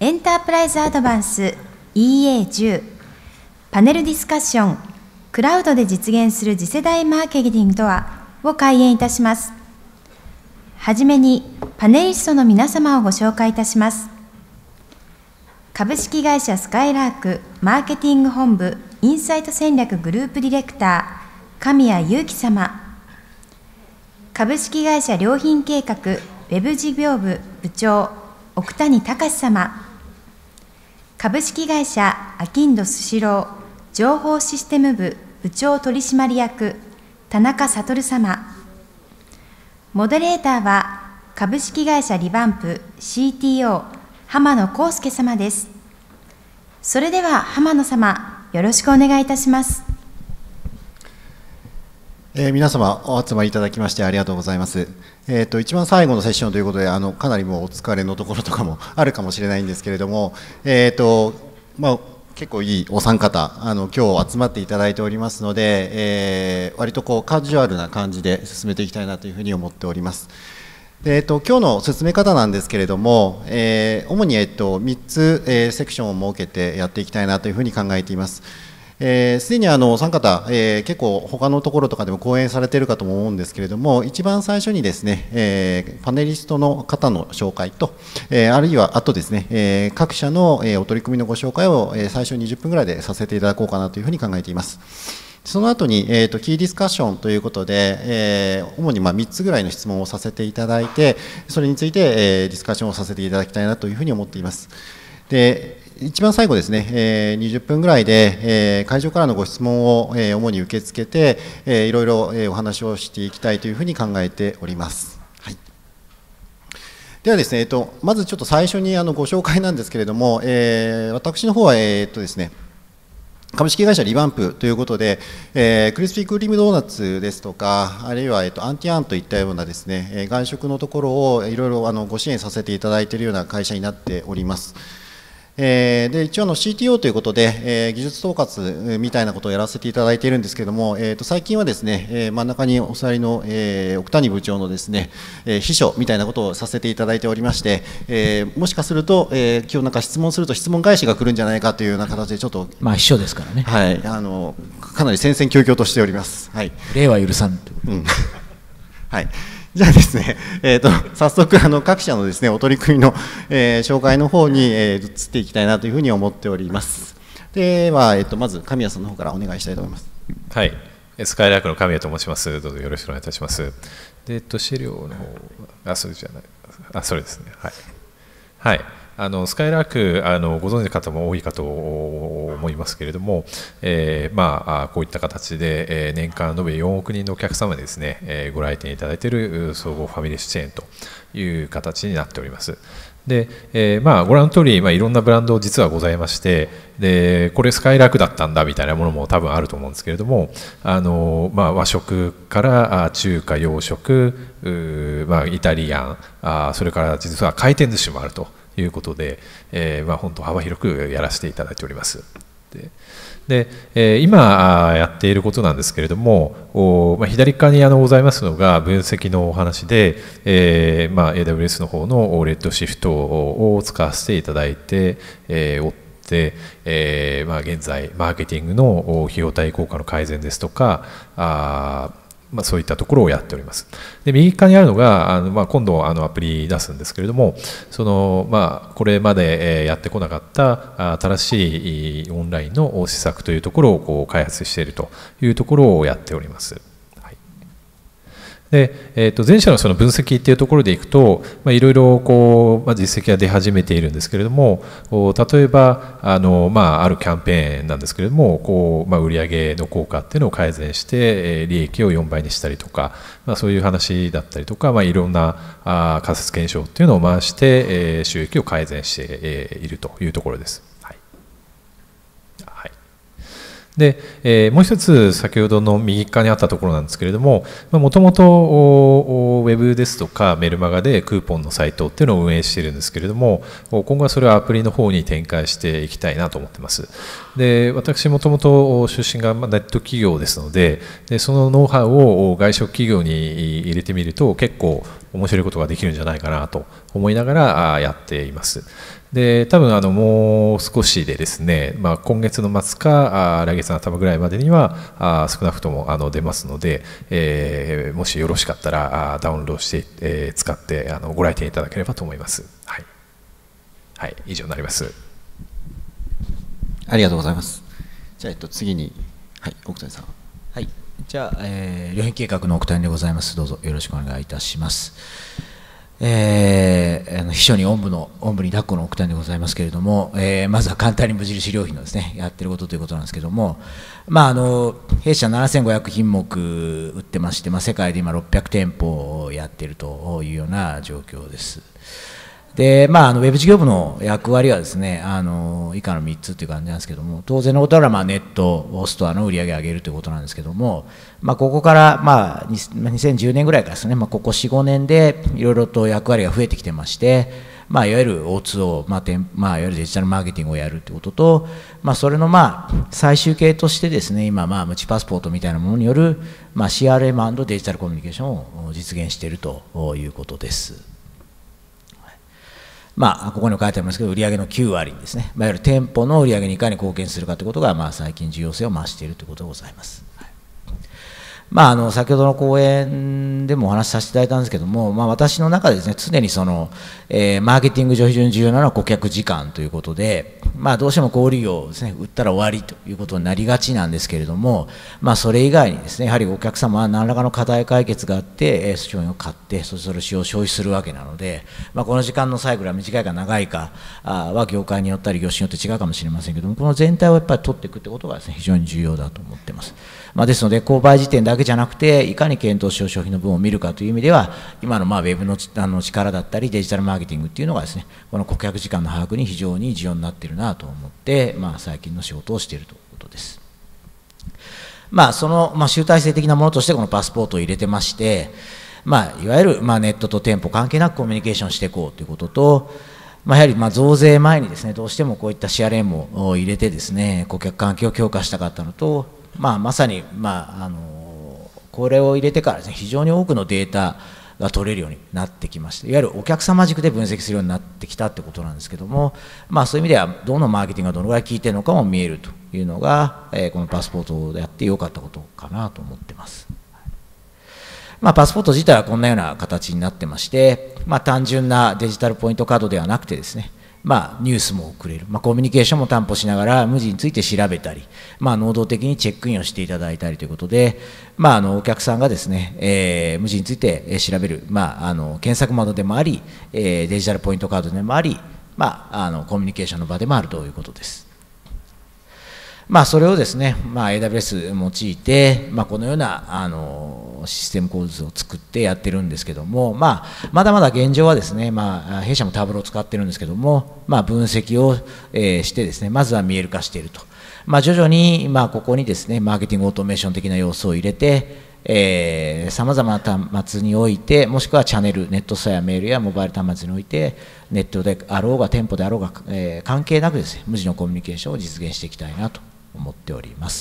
エンタープライズアドバンス EA10 パネルディスカッションクラウドで実現する次世代マーケティングとはを開演いたします。はじめにパネリストの皆様をご紹介いたします。株式会社スカイラークマーケティング本部インサイト戦略グループディレクター神谷祐樹様、株式会社良品計画ウェブ事業部部長奥谷隆様、株式会社アキンドスシロー情報システム部部長取締役田中悟様、モデレーターは株式会社リバンプ CTO 浜野康介様です。それでは浜野様、よろしくお願いいたします。 皆様お集まりいただきましてありがとうございます。一番最後のセッションということでかなりもうお疲れのところとかもあるかもしれないんですけれども、結構いいお三方今日集まっていただいておりますので、割とカジュアルな感じで進めていきたいなというふうに思っております。今日の進め方なんですけれども、主に3つ、セクションを設けてやっていきたいなというふうに考えています。すでにお三方、結構他のところとかでも講演されているかと思うんですけれども、一番最初にですね、パネリストの方の紹介と、あるいはあとですね、各社の、お取り組みのご紹介を、最初20分ぐらいでさせていただこうかなというふうに考えています。その後に、キーディスカッションということで、主に3つぐらいの質問をさせていただいて、それについて、ディスカッションをさせていただきたいなというふうに思っています。で一番最後ですね、20分ぐらいで、会場からのご質問を、主に受け付けて、いろいろ、お話をしていきたいというふうに考えております。はい、ではですね、まずちょっと最初にご紹介なんですけれども、私の方は、ですね、株式会社リバンプということで、クリスピークリームドーナツですとか、あるいは、アンティアンといったようなですね、外食のところをいろいろご支援させていただいているような会社になっております。で一応CTO ということで、技術統括みたいなことをやらせていただいているんですけれども、最近はですね、真ん中にお座りの、奥谷部長のですね、秘書みたいなことをさせていただいておりまして、もしかすると、今日なんか質問すると質問返しが来るんじゃないかというような形でちょっと秘書ですからね、 はい、かなり戦々恐々としております。はい、 例は許さんということで、 はい。じゃあですね、早速各社のですねお取り組みの、紹介の方に、移っていきたいなというふうに思っております。では、まず神谷さんの方からお願いしたいと思います。 はい、スカイラークの神谷と申します。どうぞよろしくお願いいたします。で、資料の方、それじゃない、それですね。はい。はい。スカイラークご存知の方も多いかと思いますけれども、こういった形で、年間延べ4億人のお客様にですね、ご来店いただいている総合ファミレスチェーンという形になっております。でご覧の通り、いろんなブランド実はございまして、でこれスカイラークだったんだみたいなものも多分あると思うんですけれども、和食から中華洋食、イタリアン、それから実は回転寿司もあるということで、本当幅広くやらせていただいております。で今やっていることなんですけれども、左側にございますのが分析のお話で、AWS の方のレッドシフトを使わせていただいておって、現在マーケティングの費用対効果の改善ですとかそういったところをやっております。で右側にあるのが今度アプリ出すんですけれども、これまでやってこなかった新しいオンラインの施策というところを開発しているというところをやっております。で前者のその分析っていうところでいくと、いろいろ実績が出始めているんですけれども、例えばあるキャンペーンなんですけれども売上の効果っていうのを改善して利益を4倍にしたりとか、そういう話だったりとか、いろんな仮説検証っていうのを回して収益を改善しているというところです。でもう一つ先ほどの右側にあったところなんですけれども、もともとウェブですとかメルマガでクーポンのサイトっていうのを運営しているんですけれども、今後はそれをアプリの方に展開していきたいなと思ってます。で私もともと出身がネット企業ですので、そのノウハウを外食企業に入れてみると結構面白いことができるんじゃないかなと思いながらやっています。で多分もう少しでですね、今月の末か来月の頭ぐらいまでには少なくとも出ますので、もしよろしかったらダウンロードして、使ってご来店いただければと思います。はい、はい、以上になります。 ありがとうございます。じゃあ、次に、はい、奥谷さん。 はい、じゃあ、旅編計画の奥谷でございます。どうぞよろしくお願いいたします。秘書におんぶに抱っこの奥谷でございますけれども、まずは簡単に無印良品のですね、やってることということなんですけども、弊社7500品目売ってまして、世界で今600店舗やってるというような状況です。で、ウェブ事業部の役割はですね、以下の3つという感じなんですけども、当然のことならネットストアの売り上げを上げるということなんですけども、ここから2010年ぐらいからですね、ここ4、5年でいろいろと役割が増えてきてまして、いわゆる O2O、いわゆるデジタルマーケティングをやるということと、それの最終形としてですね、今ムチパスポートみたいなものによるCRM& デジタルコミュニケーションを実現しているということです。ここに書いてありますけど、売上の9割ですね、いわゆる店舗の売上にいかに貢献するかということが、最近重要性を増しているということでございます。先ほどの講演でもお話しさせていただいたんですけども、私の中でですね、常にマーケティング上非常に重要なのは顧客時間ということで、どうしても小売業をですね、売ったら終わりということになりがちなんですけれども、それ以外にですね、やはりお客様は何らかの課題解決があって、商品を買って、それを消費するわけなので、この時間のサイクルは短いか長いかは業界によったり業種によって違うかもしれませんけども、この全体をやっぱり取っていくということがですね、非常に重要だと思っています。ですので、購買時点だけじゃなくて、いかに検討しよう商品の分を見るかという意味では、今のウェブの力だったり、デジタルマーケティングっていうのがですね、この顧客時間の把握に非常に重要になっているなと思って、最近の仕事をしているということです。その、集大成的なものとして、このパスポートを入れてまして、いわゆる、ネットと店舗関係なくコミュニケーションしていこうということと、やはり増税前にですね、どうしてもこういった CRM を入れてですね、顧客関係を強化したかったのと、まさに、これを入れてからですね、非常に多くのデータが取れるようになってきました。いわゆるお客様軸で分析するようになってきたってことなんですけども、そういう意味ではどのマーケティングがどのぐらい効いているのかも見えるというのが、このパスポートでやってよかったことかなと思ってます。パスポート自体はこんなような形になってまして、単純なデジタルポイントカードではなくてですね、ニュースも送れる、コミュニケーションも担保しながら無地について調べたり、能動的にチェックインをしていただいたりということで、お客さんがですね、無地について調べる、検索窓でもあり、デジタルポイントカードでもあり、コミュニケーションの場でもあるということです。それをですね、AWS 用いて、このようなシステム構図を作ってやってるんですけども、まだまだ現状はですね、弊社もタブロを使ってるんですけども、分析をしてですね、まずは見える化していると。徐々にここにですね、マーケティングオートメーション的な要素を入れて、さまざまな端末において、もしくはチャンネル、ネットストアやメールやモバイル端末において、ネットであろうが店舗であろうが、関係なくですね、無地のコミュニケーションを実現していきたいなと思っております。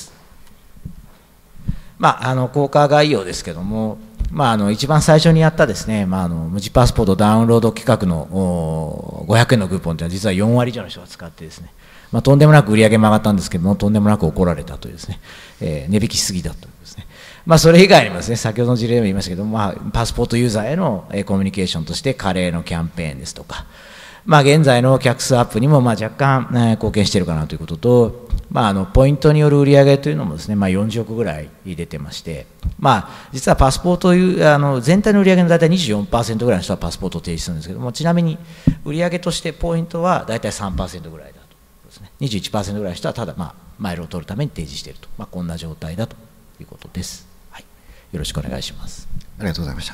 効果概要ですけども、一番最初にやったですね、無地パスポートダウンロード企画の500円のクーポンというのは実は4割以上の人が使ってですね、とんでもなく売り上げも上がったんですけども、とんでもなく怒られたというですね、値引きしすぎだというですね、それ以外にもですね、先ほどの事例でも言いましたけども、パスポートユーザーへのコミュニケーションとしてカレーのキャンペーンですとか、現在の客数アップにも若干貢献しているかなということと、ポイントによる売り上げというのもですね、40億ぐらい出てまして、実はパスポート全体の売り上げの大体 24% ぐらいの人はパスポートを提示するんですけども、ちなみに売り上げとしてポイントは大体 3% ぐらいだとですね、21% ぐらいの人はただマイルを取るために提示していると、こんな状態だということです。はい、よろしくお願いします。 ありがとうございました。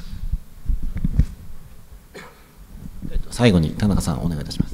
最後に田中さんお願いいたします。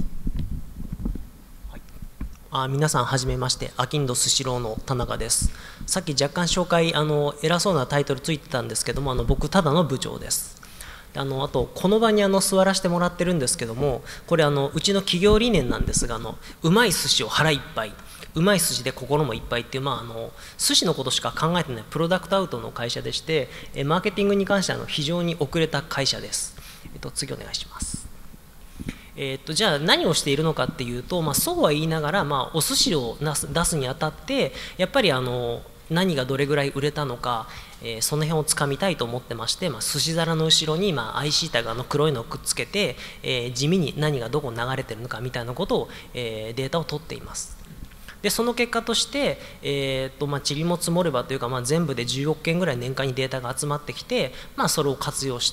皆さんはじめまして、あきんどスシローの田中です。さっき若干紹介偉そうなタイトルついてたんですけども、僕ただの部長です。あとこの場に座らせてもらってるんですけども、これうちの企業理念なんですが、うまい寿司を腹いっぱい、うまい寿司で心もいっぱいっていう、寿司のことしか考えてないプロダクトアウトの会社でして、マーケティングに関しては非常に遅れた会社です。 次お願いします。じゃあ何をしているのかっていうと、そうは言いながら、お寿司を出すにあたってやっぱり何がどれぐらい売れたのか、その辺をつかみたいと思ってまして、寿司皿の後ろに、IC タグ黒いのをくっつけて、地味に何がどこに流れてるのかみたいなことを、データを取っています。でその結果として、塵も積もればというか、全部で10億件ぐらい年間にデータが集まってきて、それを活用して、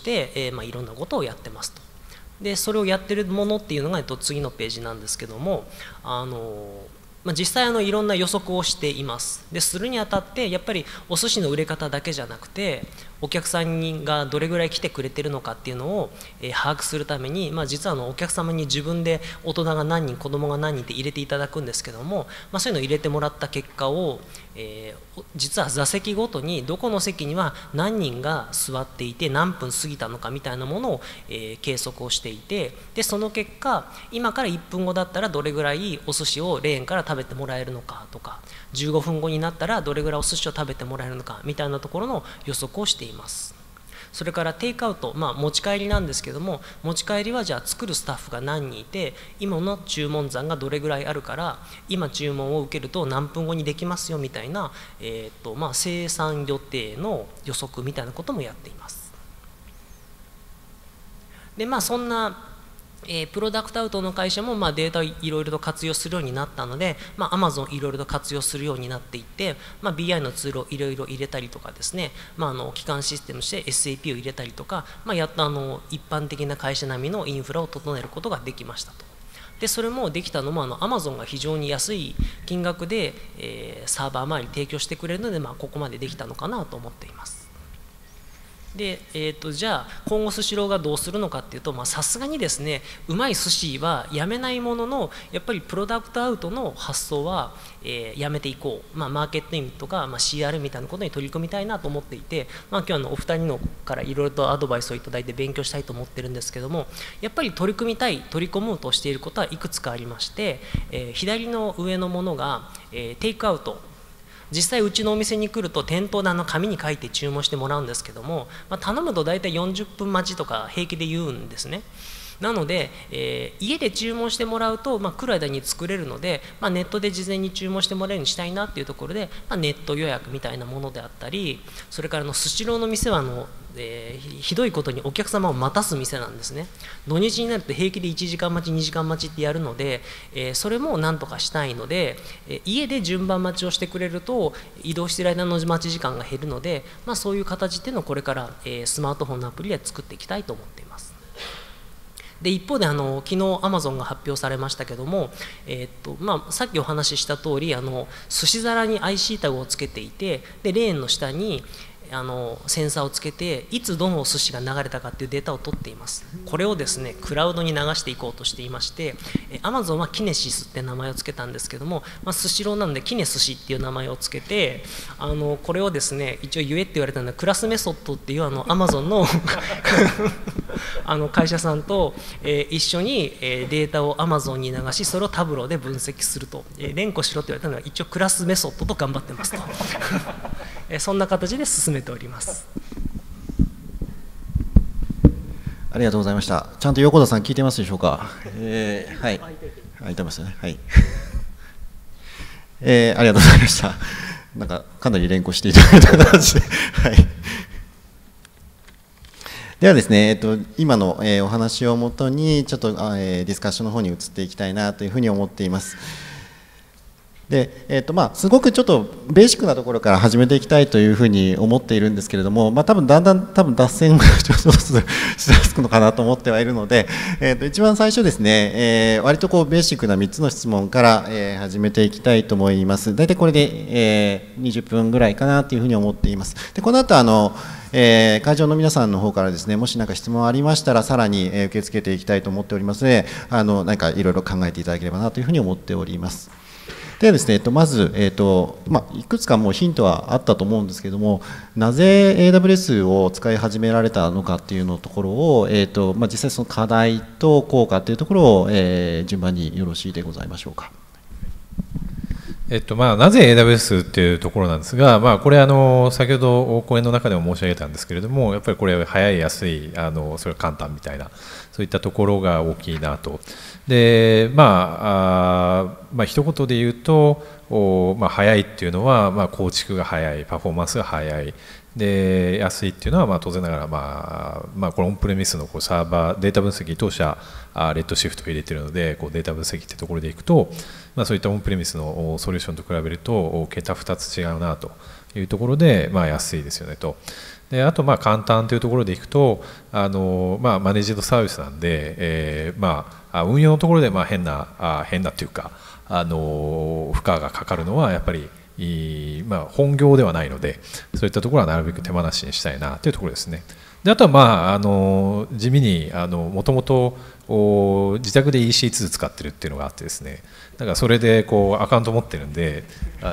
いろんなことをやってますと。でそれをやってるものっていうのが、次のページなんですけども、実際いろんな予測をしています。でするにあたってやっぱりお寿司の売れ方だけじゃなくて、お客さんがどれぐらい来てくれてるのかっていうのを、把握するために、実はお客様に自分で大人が何人子供が何人って入れていただくんですけども、そういうのを入れてもらった結果を、実は座席ごとにどこの席には何人が座っていて何分過ぎたのかみたいなものを、計測をしていて、でその結果今から1分後だったらどれぐらいお寿司をレーンから食べてもらえるのかとか、15分後になったらどれぐらいお寿司を食べてもらえるのかみたいなところの予測をしています。それからテイクアウト、持ち帰りなんですけども、持ち帰りはじゃあ作るスタッフが何人いて、今の注文残がどれぐらいあるから、今注文を受けると何分後にできますよみたいな、生産予定の予測みたいなこともやっています。でそんなプロダクトアウトの会社もデータをいろいろと活用するようになったので、Amazon いろいろと活用するようになっていって、BI のツールをいろいろ入れたりとかですね、基幹システムとして SAP を入れたりとか、やっと一般的な会社並みのインフラを整えることができましたと。でそれもできたのもAmazon が非常に安い金額で、サーバー周り提供してくれるので、ここまでできたのかなと思っています。でじゃあ今後スシローがどうするのかっていうと、さすがにですね、うまい寿司はやめないものの、やっぱりプロダクトアウトの発想は、やめていこう、マーケットインとか、CR みたいなことに取り組みたいなと思っていて、今日お二人のからいろいろとアドバイスをいただいて勉強したいと思ってるんですけども、やっぱり取り組みたい、取り込もうとしていることはいくつかありまして、左の上のものが、テイクアウト。実際うちのお店に来ると店頭で紙に書いて注文してもらうんですけども、頼むと大体40分待ちとか平気で言うんですね。なので、家で注文してもらうと、来る間に作れるので、ネットで事前に注文してもらえるようにしたいなっていうところで、ネット予約みたいなものであったり、それからスシローの店はひどいことにお客様を待たす店なんですね。土日になると平気で1時間待ち2時間待ちってやるので、それもなんとかしたいので、家で順番待ちをしてくれると移動している間の待ち時間が減るので、そういう形っていうのをこれから、スマートフォンのアプリで作っていきたいと思っています。で一方で昨日 Amazon が発表されましたけども、さっきお話しした通り寿司皿に IC タグをつけていて、でレーンの下にセンサーをつけていつどのお寿司が流れたかっていうデータを取っています。これをですねクラウドに流していこうとしていまして、Amazon はキネシスって名前をつけたんですけども、スシローなのでキネ寿司っていう名前をつけて、これをですね一応言えって言われたのでクラスメソッドっていう Amazon の会社さんと、一緒に、データを Amazon に流し、それをタブローで分析すると、連呼しろって言われたのは一応クラスメソッドと頑張ってますとそんな形で進めております。 ありがとうございました。ちゃんと横田さん聞いてますでしょうか。はい。開いてますね。はい。ありがとうございました。なんかかなり連呼していただいた形で、はい。ではですね、今の、お話をもとにちょっと、ディスカッションの方に移っていきたいなというふうに思っています。で、すごくちょっとベーシックなところから始めていきたいというふうに思っているんですけれども、だんだん脱線がちょっとずつしだすのかなと思ってはいるので、一番最初ですね、割とこうベーシックな3つの質問から、始めていきたいと思います。大体これで、20分ぐらいかなというふうに思っています。でこの後会場の皆さんの方からですね、もし何か質問ありましたらさらに、受け付けていきたいと思っておりますので、何かいろいろ考えていただければなというふうに思っております。ではですね、まず、いくつかもうヒントはあったと思うんですけれども、なぜ AWS を使い始められたのかっていうのところを、実際その課題と効果というところを、順番によろしいでございましょうか。 なぜ AWS っていうところなんですが、これ先ほど講演の中でも申し上げたんですけれども、やっぱりこれ早い安いそれ簡単みたいなそういったところが大きいなと。で一言で言うと早いっていうのは、構築が早い、パフォーマンスが早いで、安いっていうのは当然ながら、これオンプレミスのサーバーデータ分析当社レッドシフトを入れているので、データ分析ってところでいくと、そういったオンプレミスのソリューションと比べると桁2つ違うなというところで、安いですよねと。であと簡単というところでいくとマネージドサービスなんで、運用のところで変なっていうか負荷がかかるのはやっぱり本業ではないので、そういったところはなるべく手放しにしたいなというところですね。であとは地味にもともと自宅で EC2 使ってるっていうのがあってですね、だからそれでアカウント持ってるんで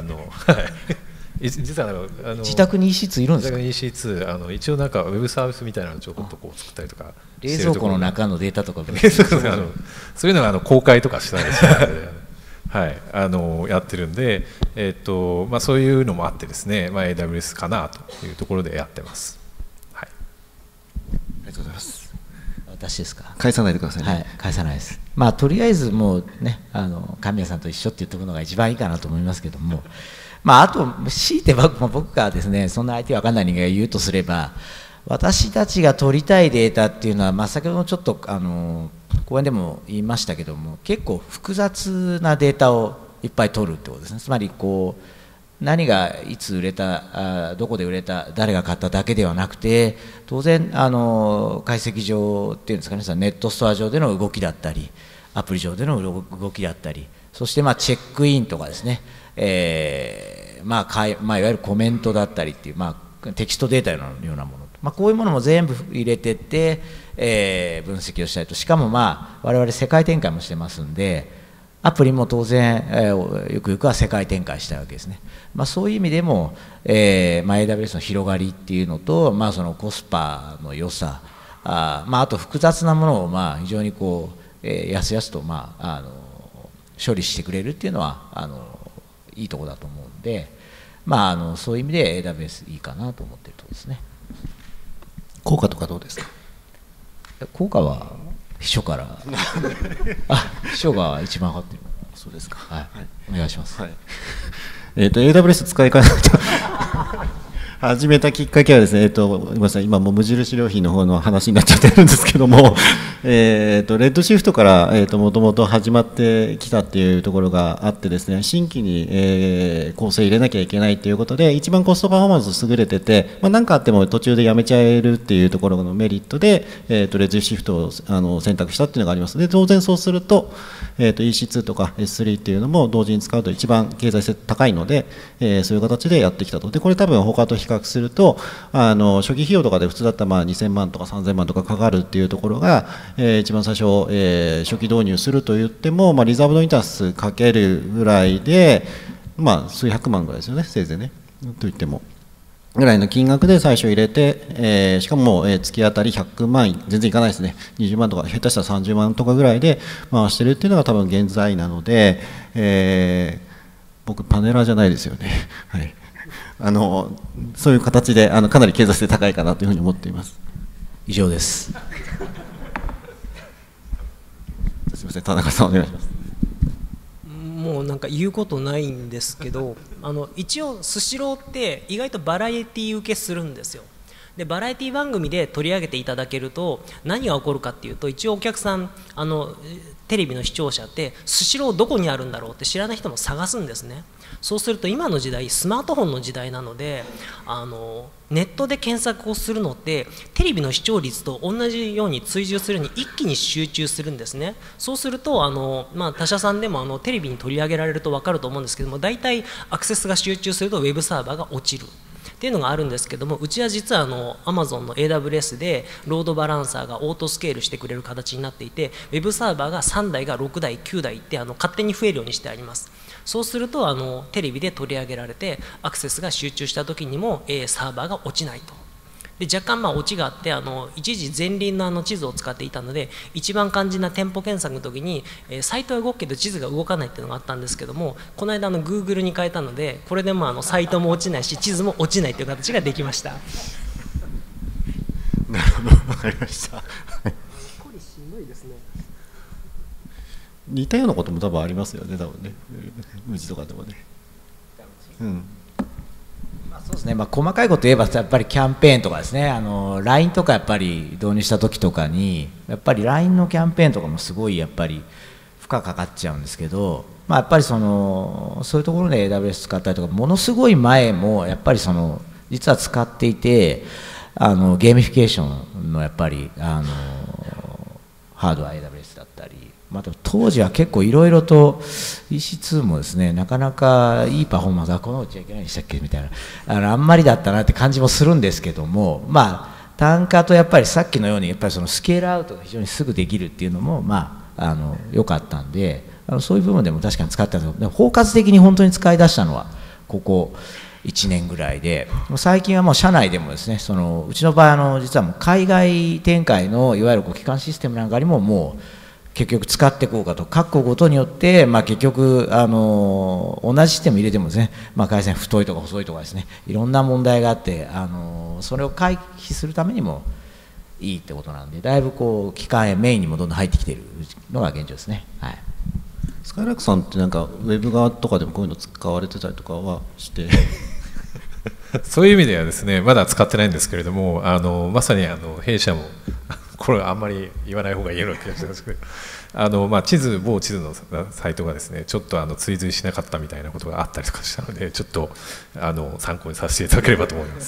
実は自宅に EC2 いるんですか？ 自宅に EC2 一応ウェブサービスみたいなのをちょこっと作ったりとか冷蔵庫の中のデータとかそういうのが公開とかしたりしてるのでやってるんで、そういうのもあってですね、AWS かなというところでやってます。はい、 ありがとうございます。 私ですか？ 返さないでくださいね。 はい、返さないです。とりあえずもうね、神谷さんと一緒って言っておくのが一番いいかなと思いますけども、あと強いて僕がですね、そんな相手わかんない人間が言うとすれば、私たちが取りたいデータっていうのは、先ほどもちょっと講演でも言いましたけども、結構複雑なデータをいっぱい取るってことですね。つまり何がいつ売れた、どこで売れた、誰が買っただけではなくて、当然解析上っていうんですかね、ネットストア上での動きだったり、アプリ上での動きだったり、そしてチェックインとかですね、いわゆるコメントだったりっていう、テキストデータのようなもの、こういうものも全部入れていって、分析をしたりと、しかも我々世界展開もしてますんで、アプリも当然、ゆくゆくは世界展開したいわけですね。そういう意味でも、AWS の広がりっていうのと、そのコスパの良さ、あと複雑なものを非常にやすやすと処理してくれるっていうのはいいところだと思うんで、そういう意味で AWS いいかなと思っているところですね。 効果とかどうですか？ 効果は秘書から秘書が一番分かってる。 そうですか。 はい、お願いします。 AWS 使い方始めたきっかけはですね、ごめんなさい、今もう無印良品の方の話になっちゃってるんですけども、レッドシフトから、もともと始まってきたっていうところがあってですね、新規に、構成入れなきゃいけないということで、一番コストパフォーマンス優れてて、何かあっても途中でやめちゃえるっていうところのメリットで、レッドシフトを選択したっていうのがあります。で、当然そうすると、EC2 とか S3 っていうのも同時に使うと一番経済性高いので、そういう形でやってきたと。で、これ多分他と比較すると初期費用とかで普通だったら2000万とか3000万とかかかるっていうところが、一番最初、初期導入すると言っても、リザーブドインタースかけるぐらいで、数百万ぐらいですよね、せいぜいねと言ってもぐらいの金額で最初入れて、しかも、月当たり100万全然いかないですね、20万とか下手したら30万とかぐらいで回してるっていうのが多分現在なので、僕パネラーじゃないですよねはいそういう形でかなり経済性高いかなというふうに思っています。 以上です。 すみません、田中さんお願いします。 もう言うことないんですけど、一応スシローって意外とバラエティ受けするんですよ。でバラエティ番組で取り上げていただけると何が起こるかっていうと、一応お客さんテレビの視聴者ってスシローどこにあるんだろうって知らない人も探すんですね。そうすると今の時代スマートフォンの時代なのでネットで検索をするのってテレビの視聴率と同じように追従するに一気に集中するんですね。そうすると他社さんでもテレビに取り上げられると分かると思うんですけども、大体アクセスが集中するとウェブサーバーが落ちるっていうのがあるんですけども、うちは実はAmazon の AWS でロードバランサーがオートスケールしてくれる形になっていて、ウェブサーバーが3台が6台9台って勝手に増えるようにしてあります。そうするとテレビで取り上げられてアクセスが集中した時にもサーバーが落ちないと。 で若干オチがあって一時前輪の地図を使っていたので一番肝心な店舗検索の時に、サイトは動くけど地図が動かないっていうのがあったんですけども、この間Google に変えたのでこれでもサイトも落ちないし地図も落ちないという形ができました。 なるほど、わかりました。似たようなことも多分ありますよね、多分ね、無地とかでもね。 そうですね、細かいこと言えばやっぱりキャンペーンとかですね、LINE とかやっぱり導入した時とかにやっぱり LINE のキャンペーンとかもすごいやっぱり負荷かかっちゃうんですけど、やっぱりそういうところで AWS 使ったりとか、ものすごい前もやっぱり実は使っていてゲーミフィケーションのやっぱりハードは AWS だったり、当時は結構いろいろと EC2 もですね、なかなかいいパフォーマンスこのうちはいけないんでしたっけみたいなあんまりだったなって感じもするんですけども、単価とやっぱりさっきのようにやっぱりスケールアウトが非常にすぐできるっていうのも良かったんで、そういう部分でも確かに使ってたんですけど、包括的に本当に使い出したのはここ1年ぐらいで、最近はもう社内でもですね、うちの場合実はもう海外展開のいわゆる基幹システムなんかにももう結局使っていこうかと、各個ごとによって、結局同じシステム入れてもですね、回線太いとか細いとかですね、いろんな問題があって、それを回避するためにもいいってことなんで、だいぶ機関へメインにもどんどん入ってきているのが現状ですね。はい。 スカイラークさんってなんかウェブ側とかでもこういうの使われてたりとかはしてそういう意味ではですね、まだ使ってないんですけれども、まさに弊社もこれはあんまり言わない方がいいような気がしますけど、某地図のサイトがですね、ちょっと追随しなかったみたいなことがあったりとかしたので、ちょっと参考にさせていただければと思います。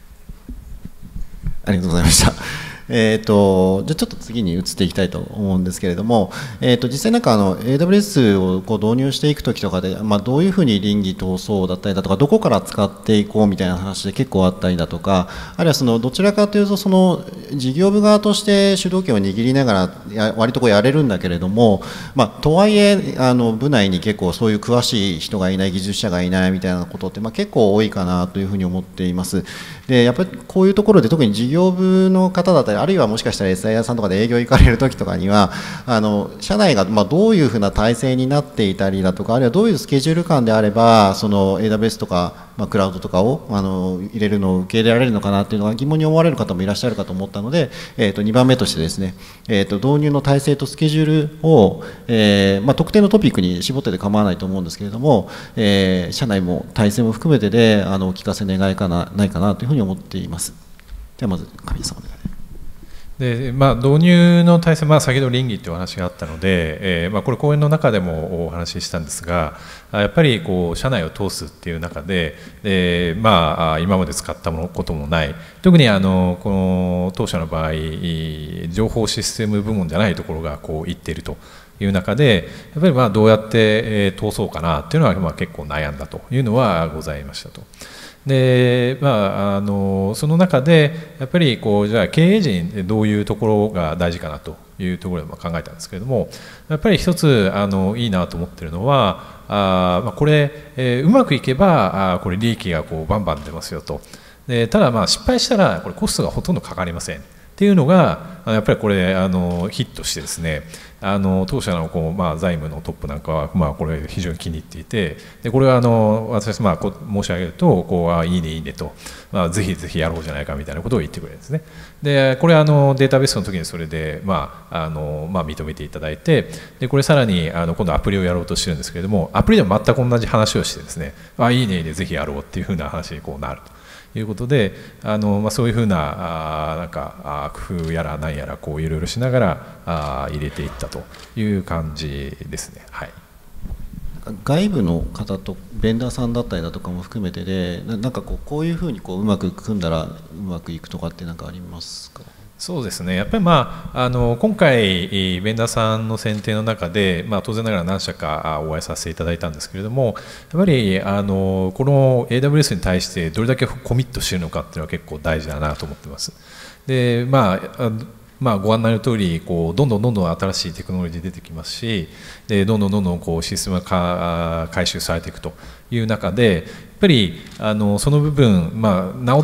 ありがとうございました。じゃあちょっと次に移っていきたいと思うんですけれども、実際なんかAWS を導入していくときとかで、どういうふうに倫理闘争だったりだとか、どこから使っていこうみたいな話で結構あったりだとか、あるいはどちらかというと事業部側として主導権を握りながら割とやれるんだけれども、とはいえ部内に結構そういう詳しい人がいない、技術者がいないみたいなことって結構多いかなというふうに思っています。でやっぱりこういうところで特に事業部の方だったり、あるいはもしかしたら SIR さんとかで営業行かれる時とかには社内がどういうふうな体制になっていたりだとか、あるいはどういうスケジュール感であればAWS とか、クラウドとかを入れるのを受け入れられるのかなっていうのが疑問に思われる方もいらっしゃるかと思ったので、2番目としてですね、導入の体制とスケジュールを、特定のトピックに絞ってて構わないと思うんですけれども、社内も体制も含めてでお聞かせ願いないかなというふうに思っています。ではまず神谷さんお願いします。 で導入の体制、先ほど倫理というお話があったので、これ講演の中でもお話ししたんですが、やっぱり社内を通すっていう中で、今まで使ったこともない、特にこの当社の場合情報システム部門じゃないところが行っているという中で、やっぱりどうやって通そうかなっていうのは結構悩んだというのはございましたと。でその中でやっぱりじゃあ経営陣でどういうところが大事かなというところで考えたんですけれども、やっぱり一ついいなと思っているのはこれ、うまくいけばこれ利益がバンバン出ますよと。でただ失敗したらこれコストがほとんどかかりませんっていうのがやっぱりこれヒットしてですね、当社の財務のトップなんかはこれ非常に気に入っていて、でこれは私申し上げるといいねいいねと、ぜひぜひやろうじゃないかみたいなことを言ってくれるんですね。でこれはデータベースの時にそれで認めていただいて、でこれさらに今度アプリをやろうとしてるんですけれども、アプリでも全く同じ話をしてですね、いいねいいねぜひやろうっていうふうな話になるということで、そういうふうな工夫やら何やらいろいろしながら入れていったという感じですね。はい。 外部の方とベンダーさんだったりだとかも含めてで、こういうふうにうまく組んだらうまくいくとかってありますか？ そうですね、やっぱり今回ベンダーさんの選定の中で、当然ながら何社かお会いさせていただいたんですけれども、やっぱりこの AWS に対してどれだけコミットしているのかっていうのは結構大事だなと思ってます。でご案内の通りどんどん新しいテクノロジー出てきますし、でどんどんシステムが回収されていくという中で、やっぱりその部分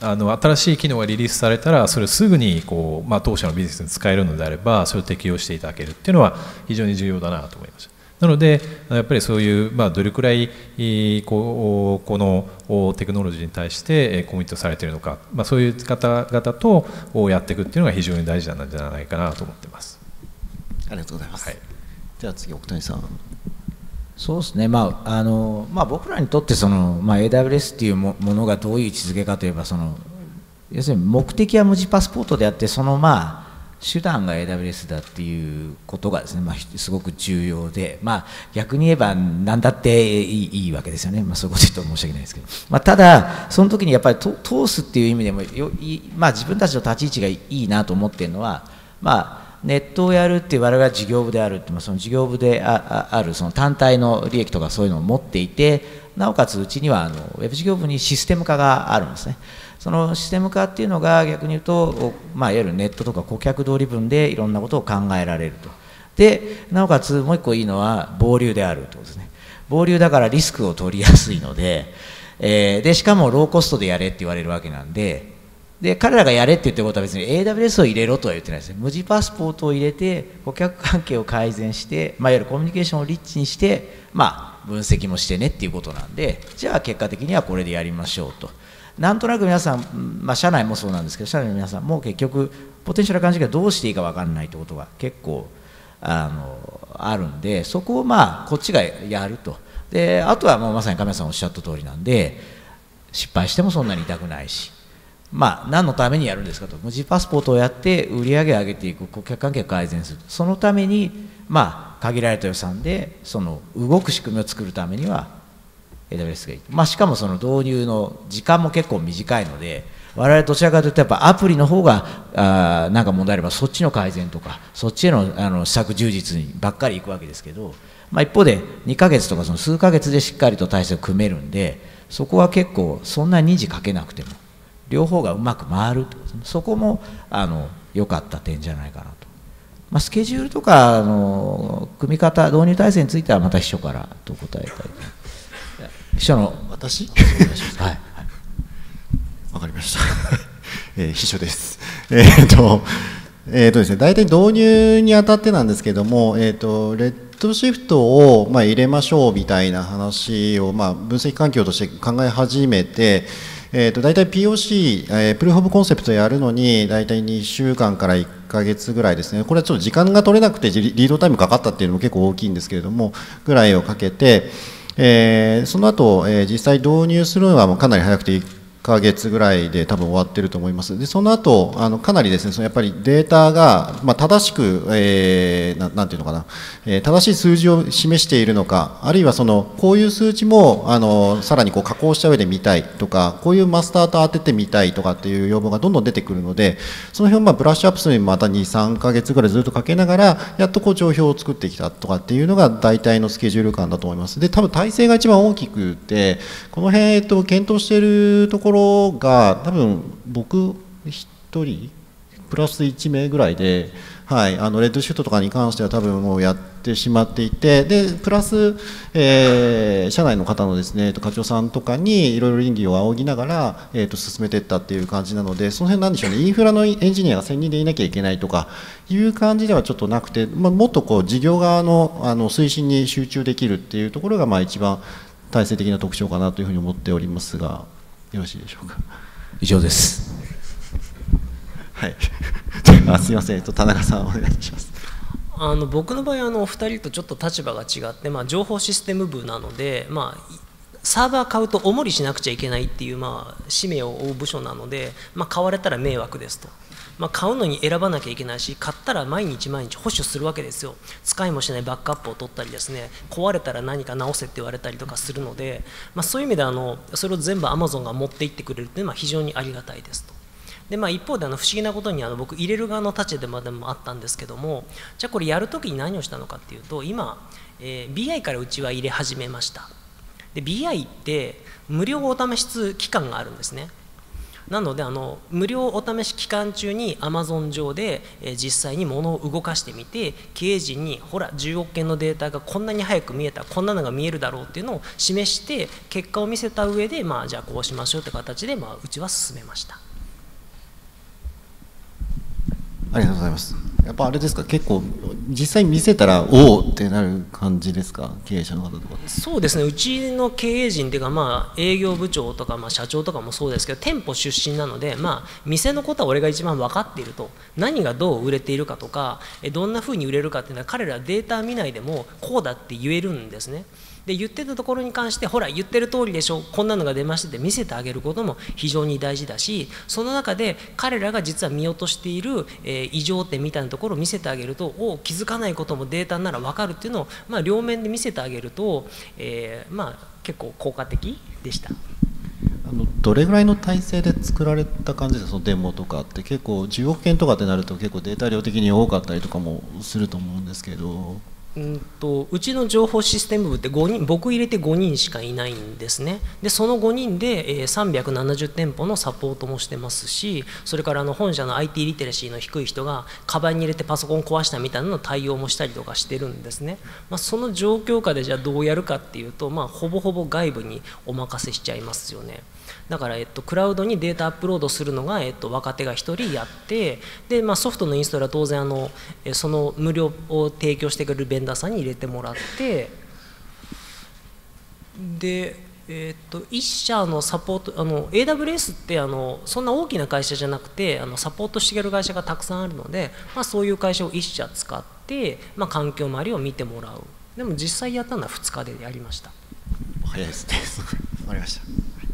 新しい機能がリリースされたらそれをすぐに当社のビジネスに使えるのであればそれを適用していただけるっていうのは非常に重要だなと思いました。なのでやっぱりそういう、どれくらいこのテクノロジーに対してコミットされているのか、そういう方々とやっていくっていうのが非常に大事なんじゃないかなと思っています。 ありがとうございます。では次奥谷さん。 そうですね、僕らにとってAWS っていうものがどういう位置づけかといえば要するに目的は無地パスポートであって手段が AWS だっていうことがですね、すごく重要で、逆に言えば何だっていいわけですよね、そういうこと言うと申し訳ないですけど、ただその時にやっぱり通すっていう意味でも自分たちの立ち位置がいいなと思っているのはネットをやるっていう我々は事業部であるってその事業部であるその単体の利益とかそういうのを持っていて、なおかつうちにはウェブ事業部にシステム化があるんですね。そのシステム化っていうのが逆に言うと、いわゆるネットとか顧客通り分でいろんなことを考えられると。でなおかつもう一個いいのは傍流であるということですね。傍流だからリスクを取りやすいので、しかもローコストでやれって言われるわけなんで、彼らがやれって言ってることは別に AWS を入れろとは言ってないですね。無地パスポートを入れて顧客関係を改善して、いわゆるコミュニケーションをリッチにして、分析もしてねっていうことなんで、じゃあ結果的にはこれでやりましょうと。なんとなく皆さん、社内もそうなんですけど、社内の皆さんも結局ポテンシャル感じがどうしていいか分からないということが結構あるんで、そこをこっちがやると。であとはもうまさに亀谷さんおっしゃった通りなんで、失敗してもそんなに痛くないし、何のためにやるんですかと。無地パスポートをやって売り上げを上げていく、顧客関係を改善する、そのために限られた予算でその動く仕組みを作るためには AWS がいい。しかもその導入の時間も結構短いので、我々どちらかというとやっぱアプリの方が何か問題あればそっちの改善とかそっちへの施策充実にばっかりいくわけですけど、一方で2ヶ月とかその数ヶ月でしっかりと体制を組めるんで、そこは結構そんなに人事かけなくても両方がうまく回るってことですね。そこも良かった点じゃないかなと。スケジュールとか組み方導入体制についてはまた秘書からとお答えいただきます。秘書の私はい、 わかりました、秘書ですですね、大体導入にあたってなんですけども、レッドシフトを入れましょうみたいな話を分析環境として考え始めて、大体 POC、プルーフ・オブ・コンセプトやるのに大体2週間から1ヶ月ぐらいですね。これはちょっと時間が取れなくてリードタイムかかったっていうのも結構大きいんですけれどもぐらいをかけて、その後、実際導入するのはもうかなり早くて1ヶ月ぐらいで多分終わってると思います。でその後かなりですね、やっぱりデータが、正しく、なんていうのかな、正しい数字を示しているのか、あるいはこういう数値もさらに加工した上で見たいとか、こういうマスターと当ててみたいとかっていう要望がどんどん出てくるので、その辺をブラッシュアップするにまた 2,3 ヶ月ぐらいずっとかけながらやっと帳票を作ってきたとかっていうのが大体のスケジュール感だと思います。で多分体制が一番大きくて、この辺、検討しているところが多分僕1人プラス1名ぐらいで、レッドシフトとかに関しては多分もうやってしまっていて、でプラス、社内の方のですね課長さんとかにいろいろ倫理を仰ぎながら、進めていったっていう感じなので、その辺なんでしょうね、インフラのエンジニアが専任でいなきゃいけないとかいう感じではちょっとなくて、もっと事業側の推進に集中できるっていうところが一番体制的な特徴かなというふうに思っておりますが、よろしいでしょうか。 以上です。 はい。すみません。田中さんお願いします。 僕の場合お二人とちょっと立場が違って、情報システム部なので、サーバー買うとおもりしなくちゃいけないっていう使命を負う部署なので、買われたら迷惑ですと。買うのに選ばなきゃいけないし、買ったら毎日毎日保守するわけですよ。使いもしないバックアップを取ったりですね、壊れたら何か直せって言われたりとかするので、そういう意味でそれを全部 Amazon が持っていってくれるっていうのは非常にありがたいですと。で一方で不思議なことに僕入れる側の立場でもあったんですけども、じゃあこれやるときに何をしたのかっていうと、今、BI からうちは入れ始めました。で BI って無料お試し期間があるんですね。 なので無料お試し期間中に Amazon 上で実際に物を動かしてみて、経営陣にほら10億件のデータがこんなに早く見えた、こんなのが見えるだろうっていうのを示して結果を見せた上で、じゃあこうしましょうって形で、うちは進めました。 ありがとうございます。やっぱあれですか、結構実際見せたらおおってなる感じですか、経営者の方とか。 そうですね、うちの経営陣っていうか、営業部長とか、社長とかもそうですけど、店舗出身なので、店のことは俺が一番分かっていると、何がどう売れているかとか、どんなふうに売れるかっていうのは彼らデータ見ないでもこうだって言えるんですね。で言ってたところに関して、ほら言ってる通りでしょ、こんなのが出ましてって見せてあげることも非常に大事だし、その中で彼らが実は見落としている、異常点みたいなところを見せてあげると、気づかないこともデータなら分かるっていうのを、両面で見せてあげると、結構効果的でした。 どれぐらいの体制で作られた感じですか、そのデモとかって。結構10億件とかってなると結構データ量的に多かったりとかもすると思うんですけど。 うちの情報システム部って5人、僕入れて5人しかいないんですね。でその5人で370店舗のサポートもしてますし、それから本社の IT リテラシーの低い人がカバンに入れてパソコン壊したみたいなの対応もしたりとかしてるんですね。その状況下でじゃあどうやるかっていうと、ほぼほぼ外部にお任せしちゃいますよね。だから、クラウドにデータアップロードするのが、若手が1人やって、で、ソフトのインストールは当然その無料を提供してくれるベンダーさんに入れてもらって、で、1社のサポートAWS ってそんな大きな会社じゃなくてサポートしてくれる会社がたくさんあるので、そういう会社を1社使って、環境周りを見てもらう。でも実際やったのは2日でやりました。 早いですね。わかりました。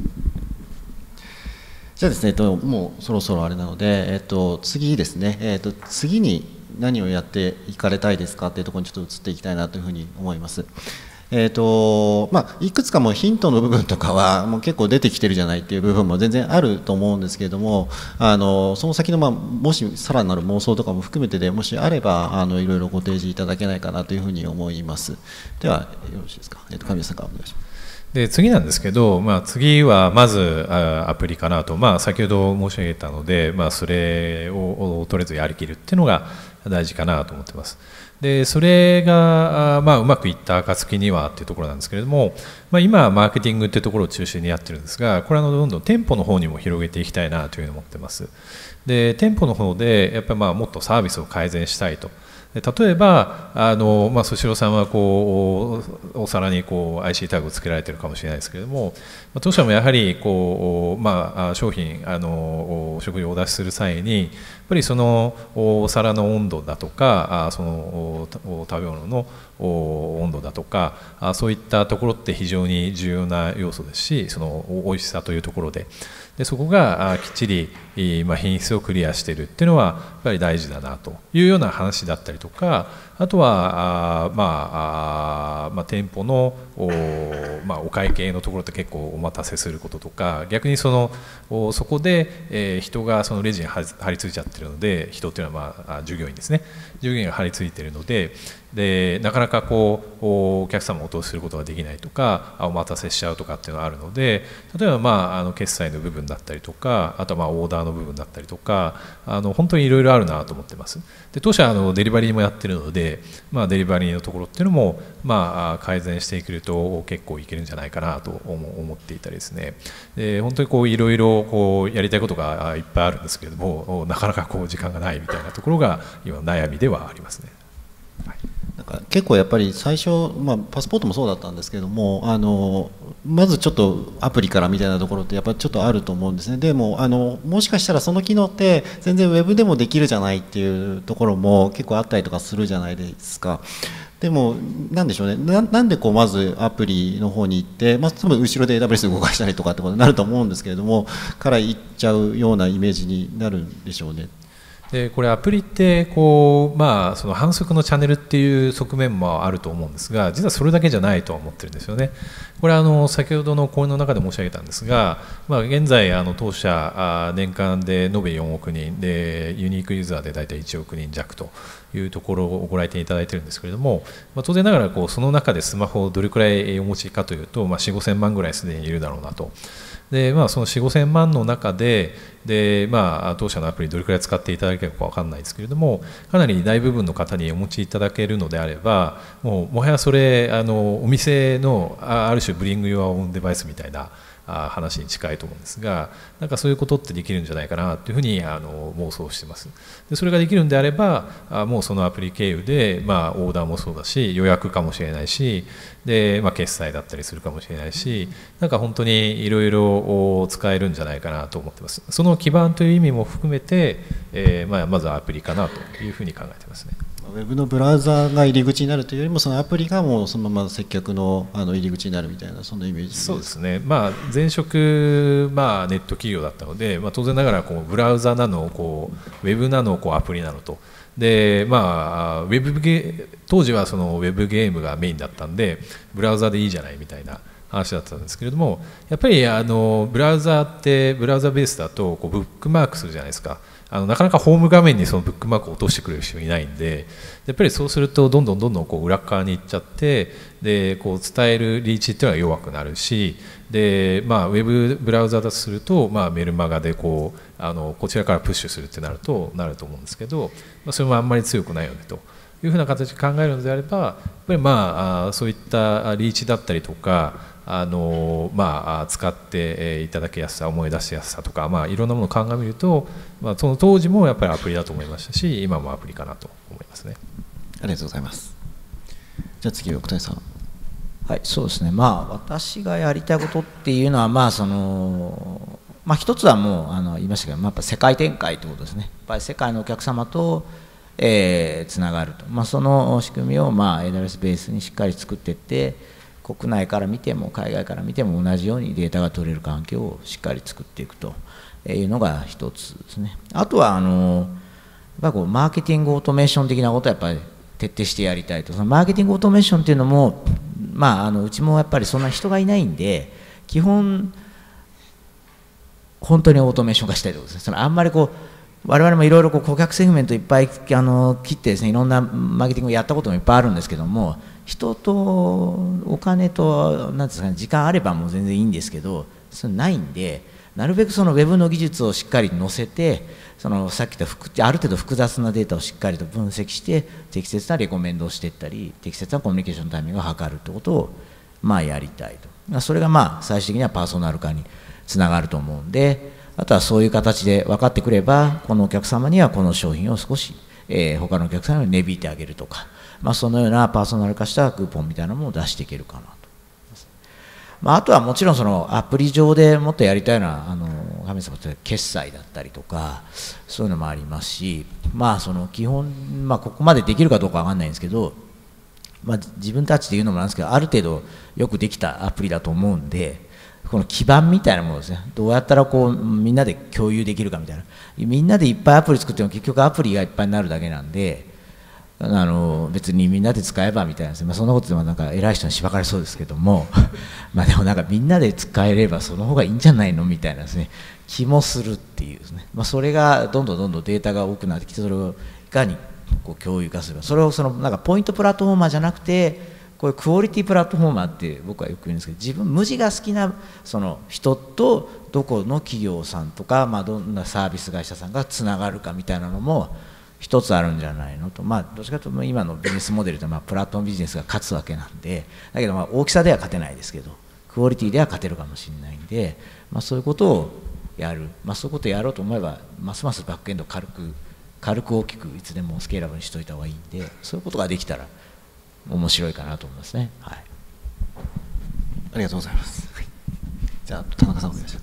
じゃあですね、もうそろそろあれなので、次ですね、次に何をやっていかれたいですかっていうところにちょっと移っていきたいなというふうに思います。いくつかもヒントの部分とかはもう結構出てきてるじゃないっていう部分も全然あると思うんですけれども、その先のもしさらなる妄想とかも含めてでもしあればいろいろご提示いただけないかなというふうに思います。ではよろしいですか。神谷さんからお願いします。 で次なんですけど、次はまずアプリかなと、先ほど申し上げたので、それをとりあえずやりきるっていうのが大事かなと思ってます。でそれが、うまくいった暁にはっていうところなんですけれども、今マーケティングっていうところを中心にやってるんですが、これはどんどん店舗の方にも広げていきたいなというふうに思ってます。で店舗の方でやっぱりもっとサービスを改善したいと。例えばスシローさんはお皿にIC タグをつけられているかもしれないですけれども、当社もやはり商品食事をお出しする際にやっぱりそのお皿の温度だとかその食べ物の温度だとかそういったところって非常に重要な要素ですし、その美味しさというところでそこがきっちり品質をクリアしているっていうのはやっぱり大事だなというような話だったりとか、あとは店舗のお会計のところって結構お待たせすることとか、逆にそこで人がそのレジに張り付いちゃってるので、人っていうのは従業員ですね、従業員が張り付いているのでなかなかお客様をお通しすることができないとかお待たせしちゃうとかっていうのがあるので、例えば決済の部分だったりとか、あとはオーダーの部分だったりとか本当にいろいろあるなと思ってます。で当社デリバリーもやってるので、デリバリーのところっていうのも改善していけると結構いけるんじゃないかなと思っていたりですね。で本当にいろいろやりたいことがいっぱいあるんですけれども、なかなか時間がないみたいなところが今悩みではありますね。はい、 なんか結構やっぱり最初、パスポートもそうだったんですけどもまずちょっとアプリからみたいなところってやっぱりちょっとあると思うんですね。でももしかしたらその機能って全然ウェブでもできるじゃないっていうところも結構あったりとかするじゃないですか。でもなんでしょうね、なんでまずアプリの方に行って、多分後ろで AWS 動かしたりとかってことになると思うんですけれども、から行っちゃうようなイメージになるんでしょうね。 でこれアプリってその反則のチャンネルっていう側面もあると思うんですが、実はそれだけじゃないとは思ってるんですよね。これは先ほどの講演の中で申し上げたんですが、現在当社年間で延べ4億人でユニークユーザーで大体1億人弱というところをご来店いただいているんですけれども、当然ながらその中でスマホをどれくらいお持ちかというと、4、5千万ぐらいすでにいるだろうなと。 で、その4、5千万の中で、当社のアプリどれくらい使っていただけるか分かんないですけれども、かなり大部分の方にお持ちいただけるのであれば、もはやそれお店のある種ブリング・ユア・オン・デバイスみたいな話に近いと思うんですが、なんかそういうことってできるんじゃないかなというふうに妄想してます。でそれができるんであれば、もうそのアプリ経由で、オーダーもそうだし、予約かもしれないし、で決済だったりするかもしれないし、なんか本当にいろいろ使えるんじゃないかなと思ってます。その基盤という意味も含めて、まずはアプリかなというふうに考えてますね。 ウェブのブラウザが入り口になるというよりも、そのアプリがもうそのまま接客の入り口になるみたいな、そんなイメージです。 そうですね、前職、ネット企業だったので、当然ながらブラウザなの、ウェブなの、アプリなのと。で当時はそのウェブゲームがメインだったんで、ブラウザでいいじゃないみたいな話だったんですけれども、やっぱりブラウザってブラウザベースだとブックマークするじゃないですか。なかなかホーム画面にそのブックマークを落としてくれる人いないんで、やっぱりそうするとどんどん裏側に行っちゃって、で伝えるリーチっていうのは弱くなるし、でウェブブラウザだとすると、メルマガでこちらからプッシュするってなると思うんですけど、それもあんまり強くないよねというふうな形で考えるのであれば、やっぱりそういったリーチだったりとか、使っていただきやすさ、思い出しやすさとか、いろんなものを鑑みると、その当時もやっぱりアプリだと思いましたし、今もアプリかなと思いますね。 ありがとうございます。じゃあ次、奥谷さん。 はい、そうですね。私がやりたいことっていうのは、一つはもう言いましたけど、やっぱ世界展開ということですね。やっぱり世界のお客様とつながると、その仕組みをAWS ベースにしっかり作っていって、国内から見ても海外から見ても同じようにデータが取れる環境をしっかり作っていくというのが一つですね。あとはやっぱりマーケティングオートメーション的なことをやっぱり徹底してやりたいと。そのマーケティングオートメーションっていうのも、うちもやっぱりそんな人がいないんで、基本本当にオートメーション化したいということですね。あんまり我々もいろいろ顧客セグメントいっぱい切ってですね、いろんなマーケティングをやったこともいっぱいあるんですけども、人とお金となんですかね、時間あればもう全然いいんですけど、それないんで、なるべくそのウェブの技術をしっかり載せて、さっき言ったある程度複雑なデータをしっかりと分析して、適切なレコメンドをしていったり、適切なコミュニケーションのタイミングを図るということをやりたいと。それが最終的にはパーソナル化につながると思うんで、あとはそういう形で分かってくれば、このお客様にはこの商品を少し、他のお客様に値引いてあげるとか、そのようなパーソナル化したクーポンみたいなものを出していけるかなと。あとはもちろんそのアプリ上でもっとやりたいのは神様って決済だったりとか、そういうのもありますし、その基本、ここまでできるかどうかわかんないんですけど、自分たちで言うのもなんですけど、ある程度よくできたアプリだと思うんで、この基盤みたいなものですね、どうやったらみんなで共有できるかみたいな、みんなでいっぱいアプリ作っても結局アプリがいっぱいになるだけなんで、別にみんなで使えばみたいなですね、そんなことでも偉い人にしばかれそうですけどもでもみんなで使えればその方がいいんじゃないのみたいなですね、気もするっていうですね、それがどんどんデータが多くなってきて、それをいかに共有化するか、それをポイントプラットフォーマーじゃなくて、こういうクオリティプラットフォーマーって僕はよく言うんですけど、無地が好きなその人とどこの企業さんとか、どんなサービス会社さんがつながるかみたいなのも一つあるんじゃないのと。どっちかというと今のビジネスモデルってプラットフォームビジネスが勝つわけなんで、だけど大きさでは勝てないですけど、クオリティでは勝てるかもしれないんで、そういうことをやる、そういうことをやろうと思えばますますバックエンド軽く大きくいつでもスケーラブルにしといた方がいいんで、そういうことができたら面白いかなと思いますね。はい、 ありがとうございます。じゃあ田中さんお願いします。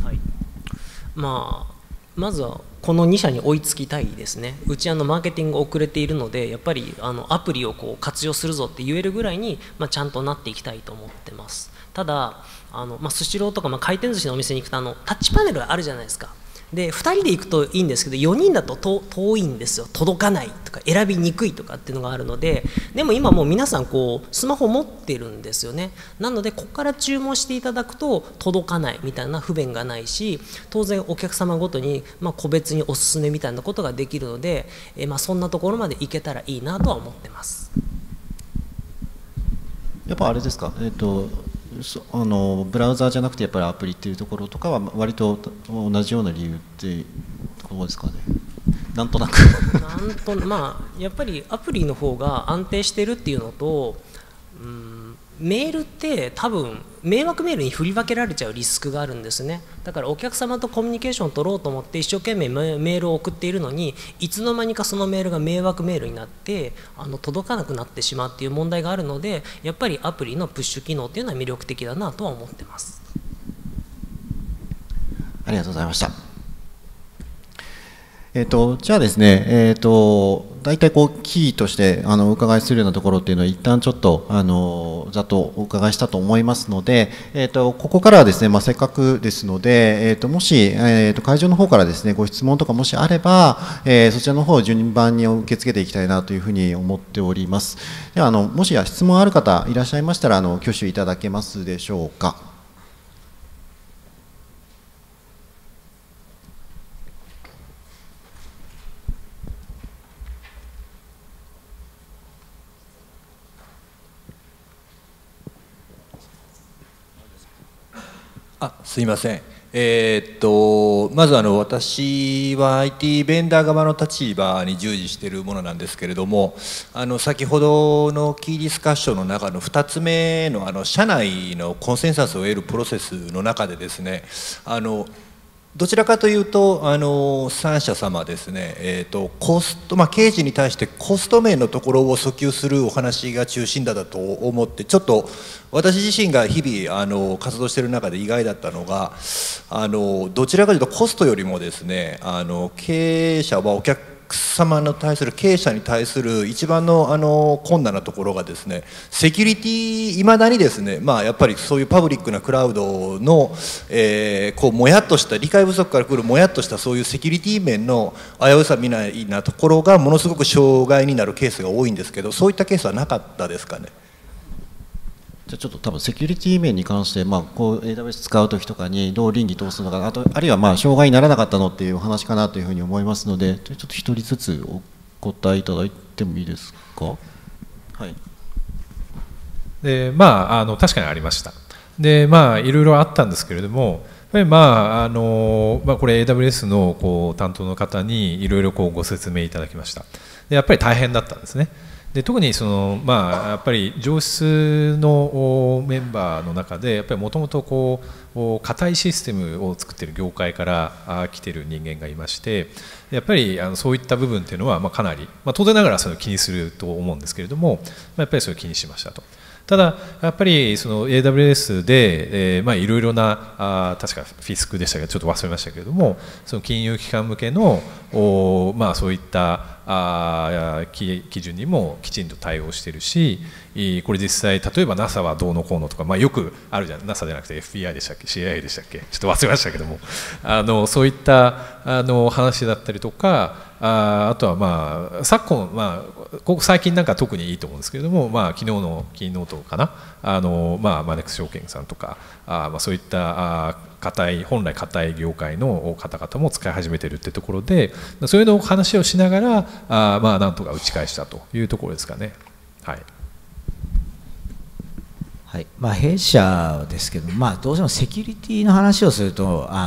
はい、まずはこの2社に追いつきたいですね。うちマーケティング遅れているので、やっぱりアプリを活用するぞって言えるぐらいに、ちゃんとなっていきたいと思ってます。ただスシローとか、回転寿司のお店に行くとタッチパネルがあるじゃないですか。で2人で行くといいんですけど、4人だと遠いんですよ。届かないとか選びにくいとかっていうのがあるので、でも今もう皆さんスマホ持ってるんですよね。なのでここから注文していただくと届かないみたいな不便がないし、当然お客様ごとに個別におすすめみたいなことができるので、そんなところまでいけたらいいなとは思ってます。 やっぱあれですか、ウブラウザーじゃなくてやっぱりアプリっていうところとかは割と同じような理由ってどうですかね。なんとなくやっぱりアプリの方が安定してるっていうのと、メールって多分迷惑メールに振り分けられちゃうリスクがあるんですね。だからお客様とコミュニケーションを取ろうと思って一生懸命メールを送っているのに、いつの間にかそのメールが迷惑メールになって届かなくなってしまうっていう問題があるので、やっぱりアプリのプッシュ機能っていうのは魅力的だなとは思ってます。 ありがとうございました。じゃあですね、大体キーとしてお伺いするようなところっていうのは一旦ちょっとざっとお伺いしたと思いますので、ここからはですね、せっかくですので、もし、会場の方からですねご質問とかもしあれば、そちらの方を順番に受け付けていきたいなというふうに思っております。ではもし質問ある方いらっしゃいましたら挙手いただけますでしょうか。 すいません。まず私は IT ベンダー側の立場に従事しているものなんですけれども、先ほどのキーディスカッションの中の2つ目の社内のコンセンサスを得るプロセスの中でですね、どちらかというと3社様ですね、コスト、経営陣に対してコスト面のところを訴求するお話が中心だと思って、ちょっと私自身が日々活動している中で意外だったのが、どちらかというとコストよりもですね、経営者はお客様に対する経営者に対する一番の困難なところがですね、セキュリティ、いまだにですね、やっぱりそういうパブリックなクラウドの、もやっとした理解不足からくるもやっとしたそういうセキュリティ面の危うさみたいなところがものすごく障害になるケースが多いんですけど、そういったケースはなかったですかね。 じゃあちょっと多分セキュリティ面に関して、AWS 使うときとかにどう倫理通すのか、あるいは障害にならなかったのっていうお話かなというふうに思いますので、ちょっと一人ずつお答えいただいてもいいですか。はい。 で確かにありました。でいろいろあったんですけれども、やっぱりこれ AWS の担当の方にいろいろご説明いただきました。でやっぱり大変だったんですね。で特にやっぱり上質のメンバーの中でやっぱりもともと硬いシステムを作っている業界から来ている人間がいまして、やっぱりそういった部分っていうのはかなり、当然ながらそれを気にすると思うんですけれども、やっぱりそれを気にしましたと。ただやっぱりAWS でいろいろな確かフィスクでしたけどちょっと忘れましたけれども、その金融機関向けのそういった基準にもきちんと対応しているし、これ実際例えば NASA はどうのこうのとか、よくあるじゃん。 NASA じゃなくて FBI でしたっけ CIA でしたっけ、ちょっと忘れましたけども、そういった話だったりとか、あとは昨今、ここ最近なんか特にいいと思うんですけれども、昨日のキーノートかな、マネックス証券さんとか、そういった本来硬い業界の方々も使い始めているというところで、そういうの話をしながらなんとか打ち返したというところですかね。はい。 はい、弊社ですけど、どうしてもセキュリティの話をするとは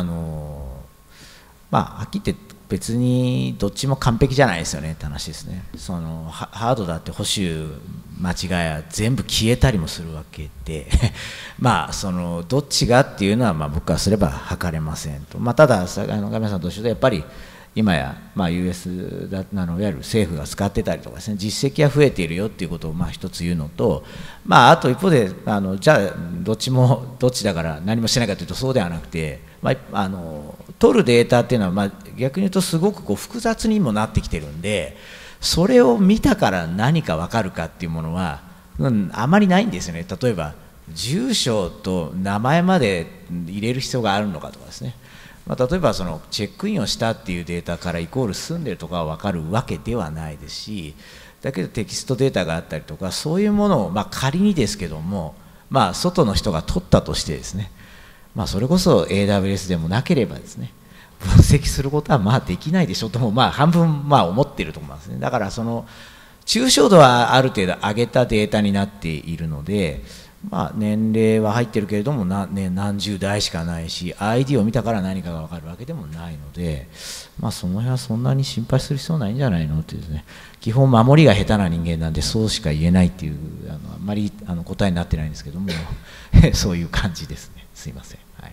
っきり言って別にどっちも完璧じゃないですよねって話ですね。ハードだって保守間違いは全部消えたりもするわけでどっちがっていうのは僕からすれば測れませんと。ただ亀井さんと一緒でやっぱり今やUS いわゆる政府が使ってたりとかですね、実績が増えているよっていうことを一つ言うのと、あと一方でじゃあどっちだから何もしないかというとそうではなくて、取るデータっていうのは逆に言うとすごく複雑にもなってきてるんで、それを見たから何か分かるかっていうものは、あまりないんですよね。例えば住所と名前まで入れる必要があるのかとかですね、例えばチェックインをしたっていうデータからイコール住んでるとかは分かるわけではないですし、だけどテキストデータがあったりとかそういうものを仮にですけども外の人が取ったとしてですね、それこそ AWS でもなければですね分析することはできないでしょとも半分思っていると思いますね。だから抽象度はある程度上げたデータになっているので、 まあ、年齢は入ってるけれども何十代しかないし ID を見たから何かが分かるわけでもないので、まあ、その辺はそんなに心配する必要ないんじゃないのっていうですね、基本守りが下手な人間なんでそうしか言えないっていうあんまり答えになってないんですけどもそういう感じですね。すいません。はい。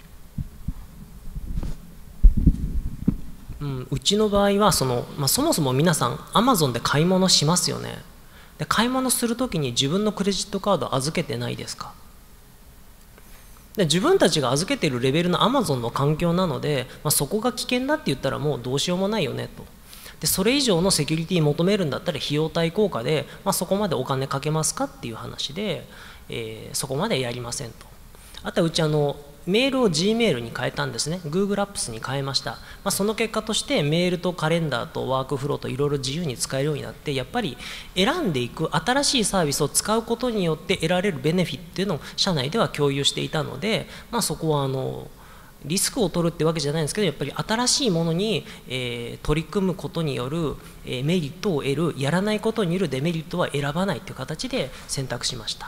うちの場合はそもそも皆さん Amazon で買い物しますよね。で買い物するときに自分のクレジットカード預けてないですか？で自分たちが預けているレベルの Amazon の環境なので、そこが危険だって言ったらもうどうしようもないよねと。でそれ以上のセキュリティ求めるんだったら費用対効果で、そこまでお金かけますかっていう話で、そこまでやりませんと。あとはうちメールを Gmail に変えたんですね。 Google Apps に変えました。その結果としてメールとカレンダーとワークフローといろいろ自由に使えるようになって、やっぱり選んでいく新しいサービスを使うことによって得られるベネフィットっていうのを社内では共有していたので、そこはリスクを取るってわけじゃないんですけど、やっぱり新しいものに、取り組むことによる、メリットを得る、やらないことによるデメリットは選ばないという形で選択しました。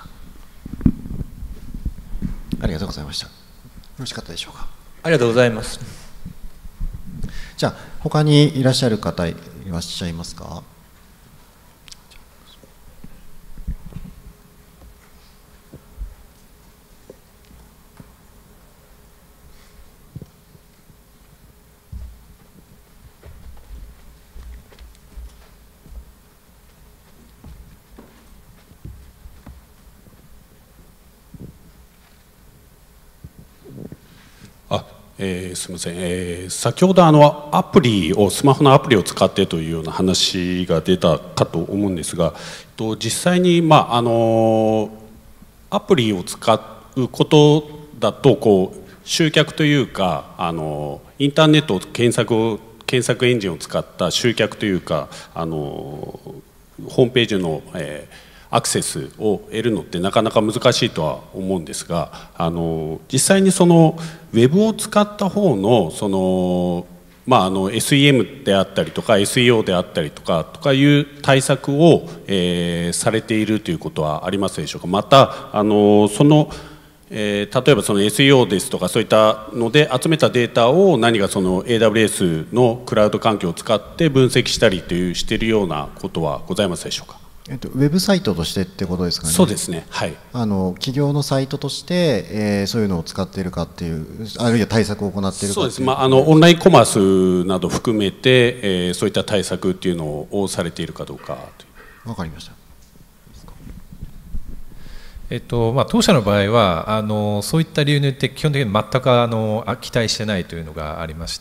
ありがとうございました。よろしかったでしょうか。 ありがとうございます。 じゃあ他にいらっしゃる方いらっしゃいますか。 すみません、先ほどアプリをスマホのアプリを使ってというような話が出たかと思うんですが、実際に、アプリを使うことだと集客というかインターネット検索エンジンを使った集客というかホームページの、アクセスを得るのってなかなか難しいとは思うんですが、実際にそのウェブを使った方のSEM であったりとか SEO であったりとかいう対策を、されているということはありますでしょうか。また例えばその SEO ですとかそういったので集めたデータを何かその AWS のクラウド環境を使って分析したりというしているようなことはございますでしょうか。 ウェブサイトとしてってことですかね。 そうですね、はい、 企業のサイトとして、そういうのを使っているかっていう、あるいは対策を行っているかそうです、オンラインコマースなど含めて、そういった対策っていうのをされているかどうか。 わかりました。 当社の場合はそういった理由によって基本的に全く期待してないというのがありまして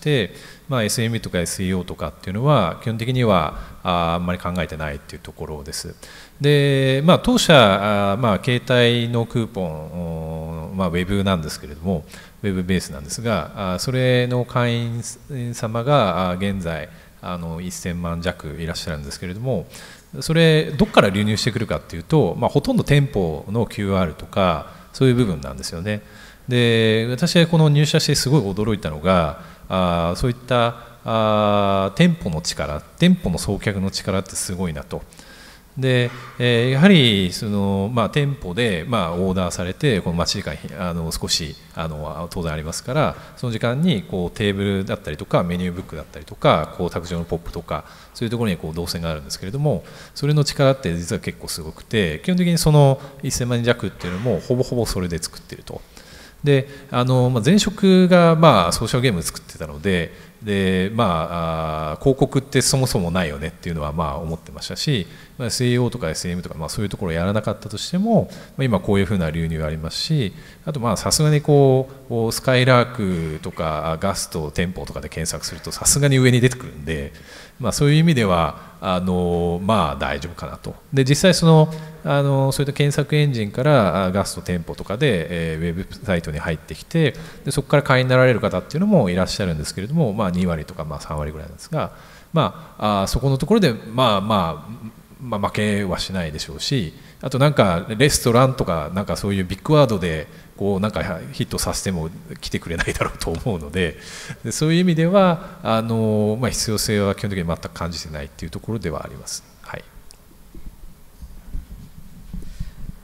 、SME とか SEO とかっていうのは基本的にはあんまり考えてないっていうところです。で、当社携帯のクーポン、ウェブなんですけれどもウェブベースなんですが、それの会員様が現在1000万弱いらっしゃるんですけれども、それどこから流入してくるかっていうと、ほとんど店舗の QR とかそういう部分なんですよね。で、私はこの入社してすごい驚いたのがそういった店舗の力、店舗の送客の力ってすごいなと。で、やはり店舗でオーダーされてこの待ち時間少し当然ありますから、その時間にテーブルだったりとかメニューブックだったりとか卓上のポップとかそういうところに動線があるんですけれども、それの力って実は結構すごくて、基本的にその1000万弱っていうのもほぼほぼそれで作っていると。で前職がソーシャルゲーム作ってたので、広告ってそもそもないよねっていうのは思ってましたし、SEO とか SM とかそういうところをやらなかったとしても、今こういうふうな流入ありますし、あとさすがにスカイラークとかガスト店舗とかで検索するとさすがに上に出てくるんで、そういう意味では大丈夫かなと。で実際そういった検索エンジンからガスト店舗とかで、ウェブサイトに入ってきて、でそこから会員になられる方っていうのもいらっしゃるんですけれども、2割とか3割ぐらいなんですが、そこのところで負けはしないでしょうし、あとレストランとかそういうビッグワードでヒットさせても来てくれないだろうと思うので、そういう意味では必要性は基本的に全く感じてないっていうところではあります。はい、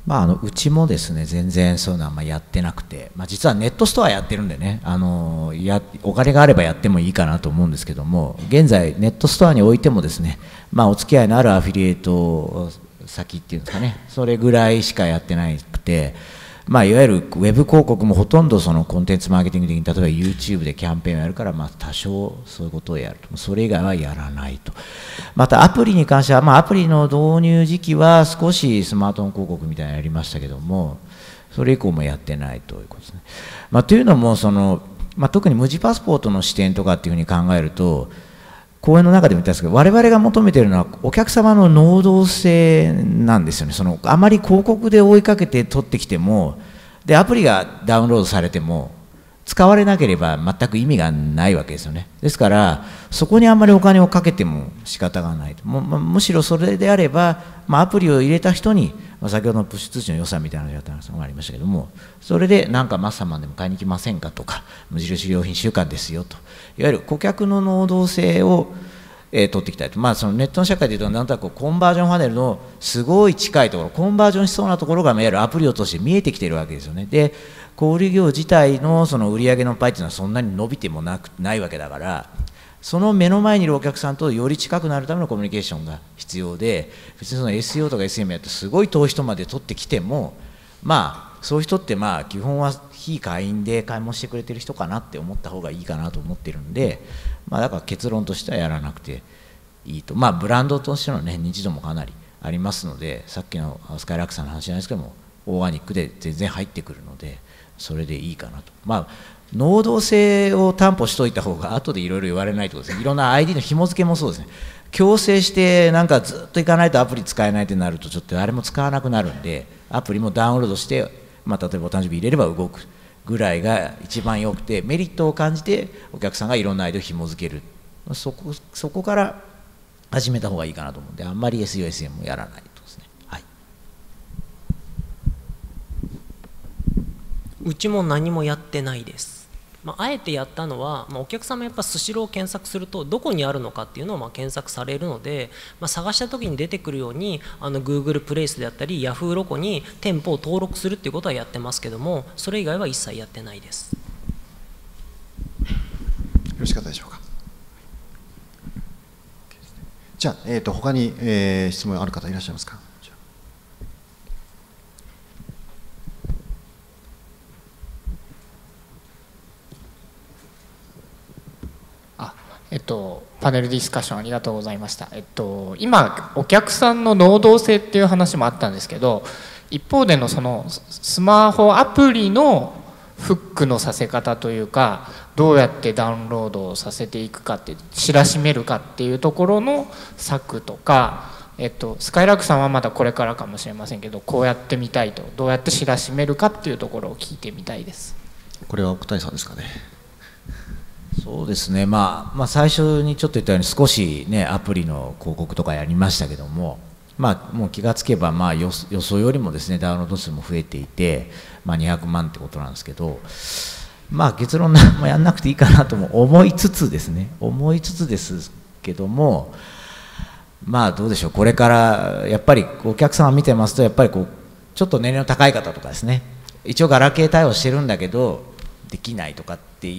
うちもですね、全然そういうのはやってなくて、実はネットストアやってるんでね、お金があればやってもいいかなと思うんですけども、現在、ネットストアにおいてもですね、お付き合いのあるアフィリエイト先っていうんですかね、それぐらいしかやってなくて、いわゆるウェブ広告もほとんどそのコンテンツマーケティング的に、例えば YouTube でキャンペーンをやるから、多少そういうことをやると、それ以外はやらないと。またアプリに関しては、アプリの導入時期は少しスマートフォン広告みたいなのやりましたけども、それ以降もやってないということですね。というのも特に無地パスポートの視点とかっていうふうに考えると、講演の中でも言ったんですけど、我々が求めているのはお客様の能動性なんですよね。あまり広告で追いかけて取ってきても、でアプリがダウンロードされても使われなければ全く意味がないわけですよね。ですからそこにあんまりお金をかけても仕方がないと。むしろそれであれば、アプリを入れた人に、先ほどのプッシュ通知の良さみたいなのがありましたけども、それでなんかマッサマンでも買いに来ませんかとか、無印良品週間ですよと、いわゆる顧客の能動性を取っていきたいと。そのネットの社会でいうと、なんとなくコンバージョンファネルのすごい近いところ、コンバージョンしそうなところがいわゆるアプリを通して見えてきているわけですよね。で小売業自体のその売上のパイっていうのはそんなに伸びてもないわけだから、その目の前にいるお客さんとより近くなるためのコミュニケーションが必要で、別にその SEO とか SM やってすごい遠い人まで取ってきても、そういう人って基本は非会員で買い物してくれてる人かなって思った方がいいかなと思ってるんで、だから結論としてはやらなくていいと。ブランドとしてのね、認知度もかなりありますので、さっきのスカイラックさんの話じゃないですけども、オーガニックで全然入ってくるので、それでいいかなと。能動性を担保しといた方が後でいろいろ言われないということですね。いろんな ID の紐付けもそうですね。強制してなんかずっと行かないとアプリ使えないってなると、ちょっと誰も使わなくなるんで、アプリもダウンロードして、例えばお誕生日入れれば動くぐらいが一番よくて、メリットを感じてお客さんがいろんな ID を紐付ける、そこから始めた方がいいかなと思うんで、あんまり SEO、SM もやらないとですね。 うちも何もやってないです。あえてやったのは、お客様やっぱスシローを検索するとどこにあるのかっていうのを検索されるので、探した時に出てくるようにGoogle プレイスであったり Yahoo ロコに店舗を登録するっていうことはやってますけども、それ以外は一切やってないです。 よろしかったでしょうか。じゃあ、他に、質問ある方いらっしゃいますか。 パネルディスカッションありがとうございました。今お客さんの能動性っていう話もあったんですけど、一方でのそのスマホアプリのフックのさせ方というか、どうやってダウンロードさせていくかって知らしめるかっていうところの策とか、スカイラークさんはまだこれからかもしれませんけど、こうやってみたいと、どうやって知らしめるかっていうところを聞いてみたいです。 これは奥谷さんですかね。 そうですね、最初にちょっと言ったように少しね、アプリの広告とかやりましたけども、もう気がつけば予想よりもですね、ダウンロード数も増えていて、200万ってことなんですけど、結論何もやんなくていいかなとも思いつつですけども、どうでしょう、これからやっぱりお客さんを見てますと、やっぱりちょっと年齢の高い方とかですね、一応ガラケー対応してるんだけどできないとかって、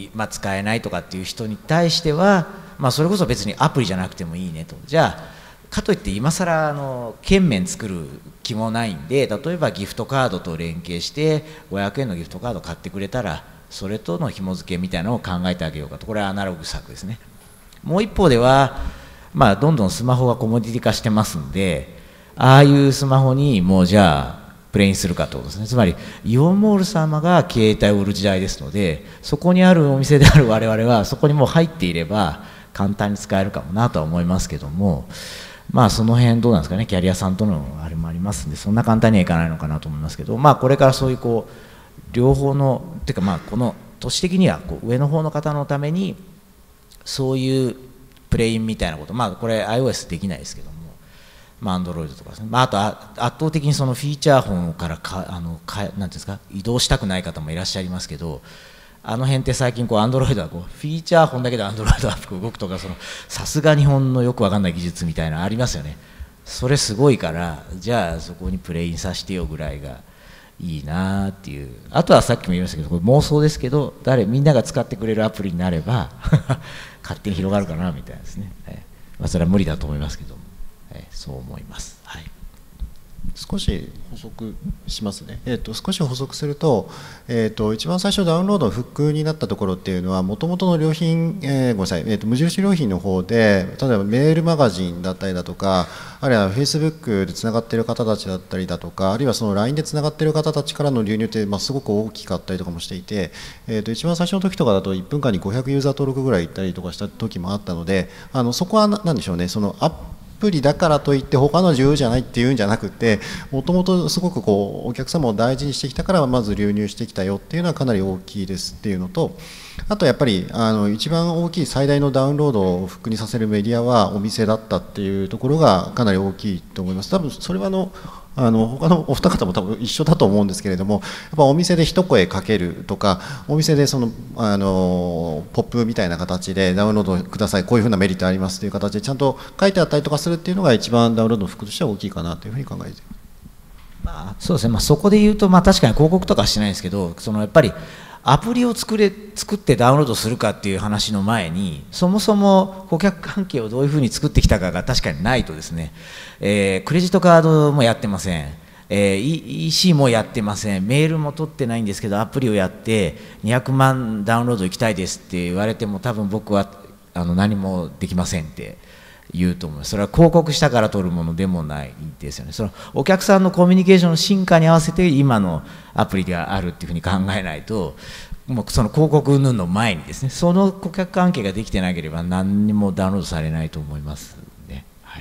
使えないとかっていう人に対しては、それこそ別にアプリじゃなくてもいいねと。じゃあかといって今更券面作る気もないんで、例えばギフトカードと連携して500円のギフトカード買ってくれたら、それとの紐付けみたいなのを考えてあげようかと。これはアナログ策ですね。もう一方では、どんどんスマホがコモディティ化してますんで、ああいうスマホにもうじゃあプレインするかということですね。つまりイオンモール様が携帯を売る時代ですので、そこにあるお店である我々はそこにもう入っていれば簡単に使えるかもなとは思いますけども、その辺どうなんですかね、キャリアさんとのあれもありますんで、そんな簡単にはいかないのかなと思いますけど、これからそういう両方のっていうか、この都市的には上の方の方のためにそういうプレインみたいなこと、これ iOS できないですけども、Android とかですね、あと圧倒的にそのフィーチャーフォンからなんていうんですか、移動したくない方もいらっしゃいますけど、あの辺って最近Android はフィーチャーフォンだけで Android アップ動くとか、さすが日本のよくわかんない技術みたいなのありますよね。 それすごいから、じゃあそこにプレインさせてよぐらいがいいなっていう。あとはさっきも言いましたけど、これ妄想ですけど、みんなが使ってくれるアプリになれば勝手に広がるかなみたいなですね、それは無理だと思いますけども、そう思います。はい、 少し補足しますね。少し補足すると、一番最初ダウンロードのフックになったところっていうのは、もともとの良品、ごめんなさい、無印良品の方で、例えばメールマガジンだったりだとか、あるいは Facebook でつながっている方たちだったりだとか、あるいはその LINE でつながっている方たちからの流入って、すごく大きかったりとかもしていて、一番最初の時とかだと1分間に500ユーザー登録ぐらいいったりとかした時もあったので、そこは何でしょうね、そのアプリだからといって他の重要じゃないっていうんじゃなくて、もともとすごくこうお客様を大事にしてきたからまず流入してきたよっていうのはかなり大きいですっていうのと、あとやっぱり一番大きい最大のダウンロードをフックにさせるメディアはお店だったっていうところがかなり大きいと思います。多分それは他のお二方も多分一緒だと思うんですけれども、やっぱお店で一声かけるとか、お店でポップみたいな形でダウンロードください、こういうふうなメリットありますという形でちゃんと書いてあったりとかするっていうのが一番ダウンロードの服としては大きいかなというふうに考えています。 そうですね、そこで言うと、確かに広告とかはしてないんですけど、やっぱりアプリを作ってダウンロードするかっていう話の前に、そもそも顧客関係をどういうふうに作ってきたかが確かにないとですね、クレジットカードもやってません、EC もやってません、メールも取ってないんですけど、アプリをやって200万ダウンロード行きたいですって言われても、多分僕は何もできませんって言うと思います。それは広告したから取るものでもないですよね。そのお客さんのコミュニケーションの進化に合わせて今のアプリがあるっていうふうに考えないと、もうその広告云々の前にですね、その顧客関係ができてなければ何にもダウンロードされないと思いますね。はい、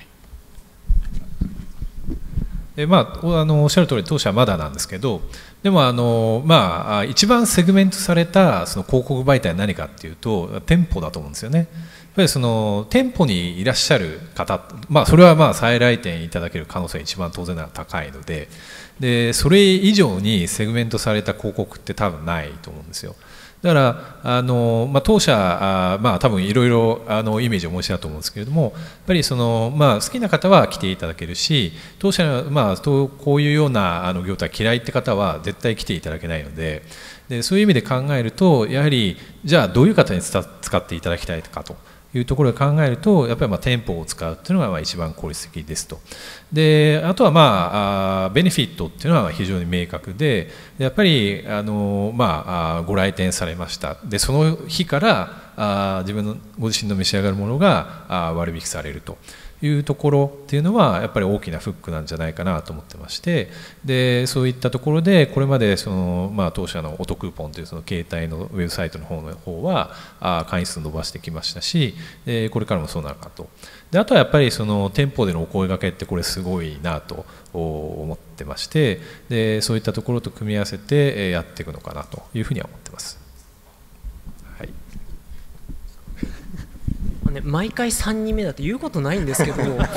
おっしゃる通り当社はまだなんですけど、でも一番セグメントされたその広告媒体は何かっていうと店舗だと思うんですよね。やっぱりその店舗にいらっしゃる方、それは再来店いただける可能性が一番当然なら高いので、それ以上にセグメントされた広告って多分ないと思うんですよ。だから当社多分いろいろイメージをお持ちだと思うんですけれども、やっぱり好きな方は来ていただけるし、当社こういうような業態嫌いって方は絶対来ていただけないので、そういう意味で考えると、やはりじゃあどういう方に使っていただきたいかというところを考えると、やっぱり店舗を使うっていうのが一番効率的ですと。であとはベネフィットっていうのは非常に明確で、やっぱりご来店されました。でその日からご自身の召し上がるものが割引されるというところっていうのはやっぱり大きなフックなんじゃないかなと思ってまして、でそういったところでこれまで当社のオトクーポンというその携帯のウェブサイトの方は会員数伸ばしてきましたし、これからもそうなるかと。であとはやっぱり店舗でのお声掛けってこれすごいなと思ってまして、でそういったところと組み合わせてやっていくのかなというふうには思ってます。はい毎回3人目だって言うことないんですけど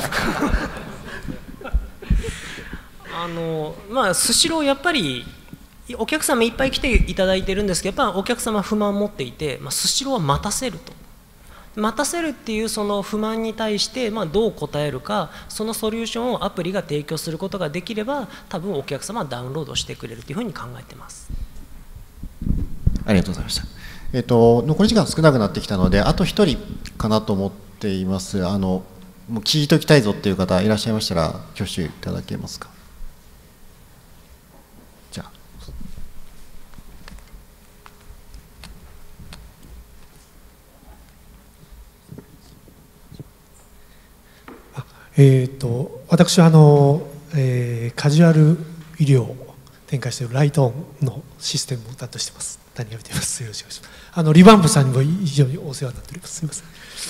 スシローやっぱりお客様いっぱい来ていただいてるんですけど、やっぱお客様不満を持っていて、スシローは待たせると。待たせるっていうその不満に対してどう答えるか、そのソリューションをアプリが提供することができれば、多分お客様はダウンロードしてくれるというふうに考えてます。 ありがとうございました。残り時間少なくなってきたので、あと1人かなと思っています。もう聞いときたいぞっていう方いらっしゃいましたら挙手いただけますか。じゃあ私はカジュアル医療を展開しているライトオンのシステムを担当しています。谷が見ています。よろしくお願いします。リバンプさんにも非常にお世話になっております。すみませ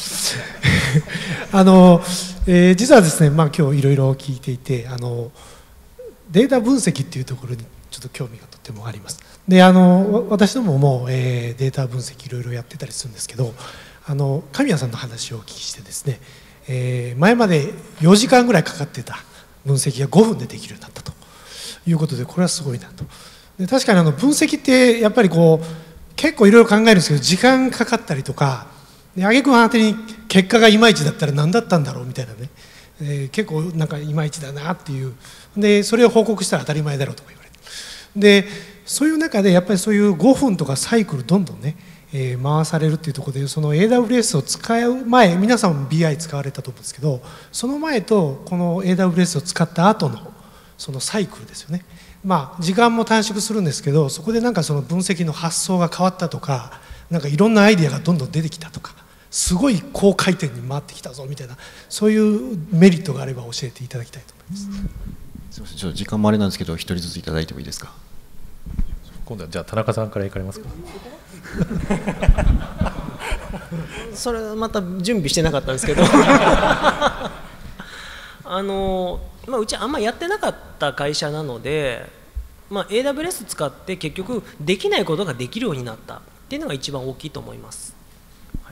ん。実はですね、今日いろいろ聞いていて、データ分析っていうところにちょっと興味がとてもあります。で、私どもも、データ分析いろいろやってたりするんですけど、神谷さんの話をお聞きしてですね、前まで4時間ぐらいかかってた分析が5分でできるようになったということで、これはすごいなと。で確かに分析ってやっぱり結構いろいろ考えるんですけど、時間かかったりとか、挙句の果てに結果がいまいちだったら何だったんだろうみたいなね、 結構なんかいまいちだなっていう、でそれを報告したら当たり前だろうとか言われて、でそういう中でやっぱりそういう5分とかサイクルどんどんね、回されるっていうところで、その AWS を使う前、皆さんも BI 使われたと思うんですけど、その前とこの AWS を使った後のそのサイクルですよね。まあ時間も短縮するんですけど、そこでなんかその分析の発想が変わったとか、なんかいろんなアイデアがどんどん出てきたとか、すごい高回転に回ってきたぞみたいな、そういうメリットがあれば教えていただきたいと思います。 すみません、ちょっと時間もあれなんですけど、一人ずついただいてもいいですか。 今度はじゃあ田中さんからいかれますか。 それまた準備してなかったんですけどうちあんまやってなかった会社なので、AWS 使って結局できないことができるようになったっていうのが一番大きいと思います。はい、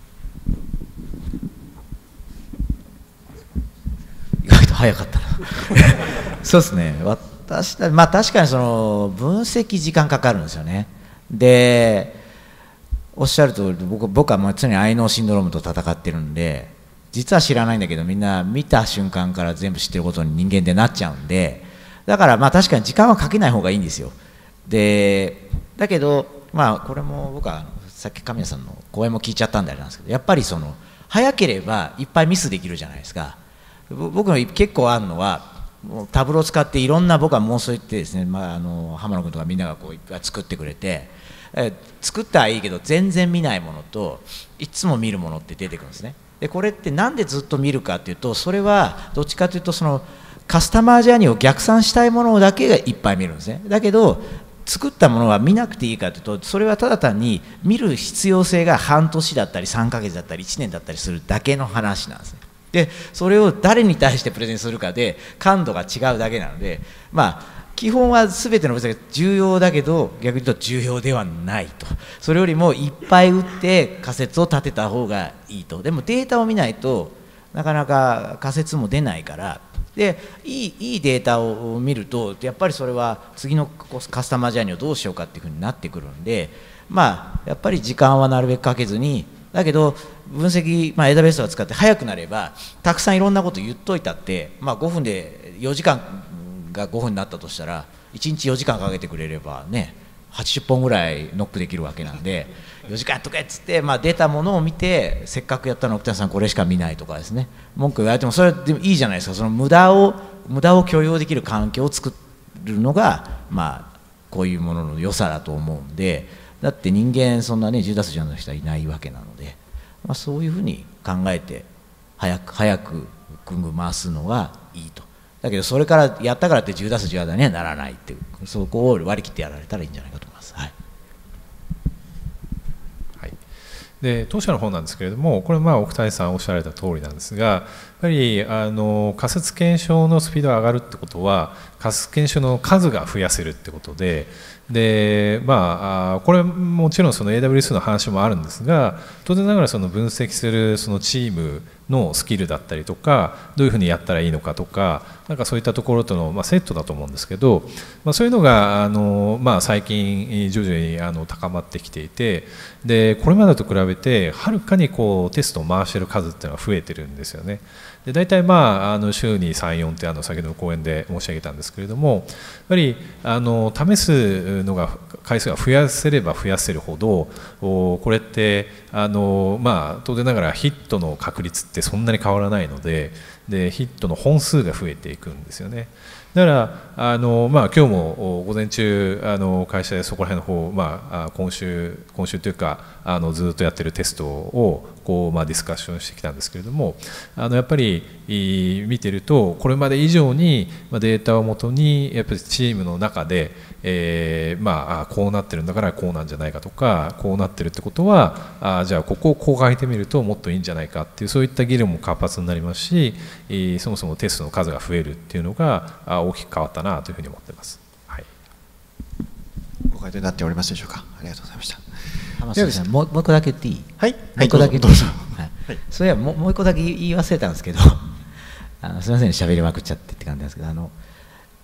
意外と早かったなそうですね、確かにその分析時間かかるんですよね。でおっしゃるとおり、僕はもう常にアイノーシンドロームと戦ってるんで、実は知らないんだけどみんな見た瞬間から全部知ってることに人間ってなっちゃうんで、だから確かに時間はかけない方がいいんですよ。でだけどこれも僕はさっき神谷さんの講演も聞いちゃったんであれなんですけど、やっぱりその早ければいっぱいミスできるじゃないですか。僕の結構あるのは、タブローを使っていろんな、僕は妄想言ってですね、浜野君とかみんながこういっぱい作ってくれて、作ったらいいけど全然見ないものといつも見るものって出てくるんですね。でこれってなんでずっと見るかっていうと、それはどっちかというとそのカスタマージャーニーを逆算したいものだけがいっぱい見るんですね。だけど作ったものは見なくていいかというと、それはただ単に見る必要性が半年だったり3ヶ月だったり1年だったりするだけの話なんですね。でそれを誰に対してプレゼンするかで感度が違うだけなので、基本は全ての分析が重要だけど、逆に言うと重要ではないと。それよりもいっぱい打って仮説を立てた方がいいと。でもデータを見ないとなかなか仮説も出ないから、でいいデータを見るとやっぱりそれは次のカスタマージャーニーをどうしようかっていうふうになってくるんで、やっぱり時間はなるべくかけずに、だけど分析、AWS を使って早くなればたくさんいろんなこと言っといたって、5分で4時間が5分になったとしたら1日4時間かけてくれればね、80本ぐらいノックできるわけなんで、4時間やっとけっつって、出たものを見て、せっかくやったの奥田さんこれしか見ないとかですね、文句言われてもそれでもいいじゃないですか。その無駄を許容できる環境を作るのがこういうものの良さだと思うんで、だって人間そんなね10打数10安打の人はいないわけなので、そういうふうに考えて早くぐんぐん回すのがいいと。だけどそれからやったからって10打数10安打にはならないっていう、そこを割り切ってやられたらいいんじゃないかと思います。 で当社の方なんですけれども、これ奥谷さんおっしゃられた通りなんですが、やっぱり仮説検証のスピードが上がるってことは仮説検証の数が増やせるってことで、これもちろんその AWS の話もあるんですが、当然ながらその分析するそのチームのスキルだったりとか、どういうふうにやったらいいのかとか、そういったところとのセットだと思うんですけど、そういうのが最近徐々に高まってきていて、でこれまでと比べてはるかにテストを回している数っていうのは増えてるんですよね。で大体週に3、4って先ほどの講演で申し上げたんですけれども、やっぱり試すのが回数が増やせれば増やせるほど、これって当然ながらヒットの確率ってそんなに変わらないので、ヒットの本数が増えていくんですよね。だから今日も午前中会社でそこら辺の方、今週というかずっとやってるテストをディスカッションしてきたんですけれども、やっぱり見てるとこれまで以上にデータをもとにやっぱりチームの中で、こうなってるんだからこうなんじゃないかとか、こうなってるってことはじゃあここをこう変えてみるともっといいんじゃないかっていう、そういった議論も活発になりますし、そもそもテストの数が増えるっていうのが大きく変わったなというふうに思っています。 ご回答になっておりますでしょうか。ありがとうございました。 浜崎さん、もう一個だけ言っていい？ はい。 もう一個だけどうぞ。 そういやもう一個だけ言い忘れたんですけど、すみません喋りまくっちゃってって感じなんですけど、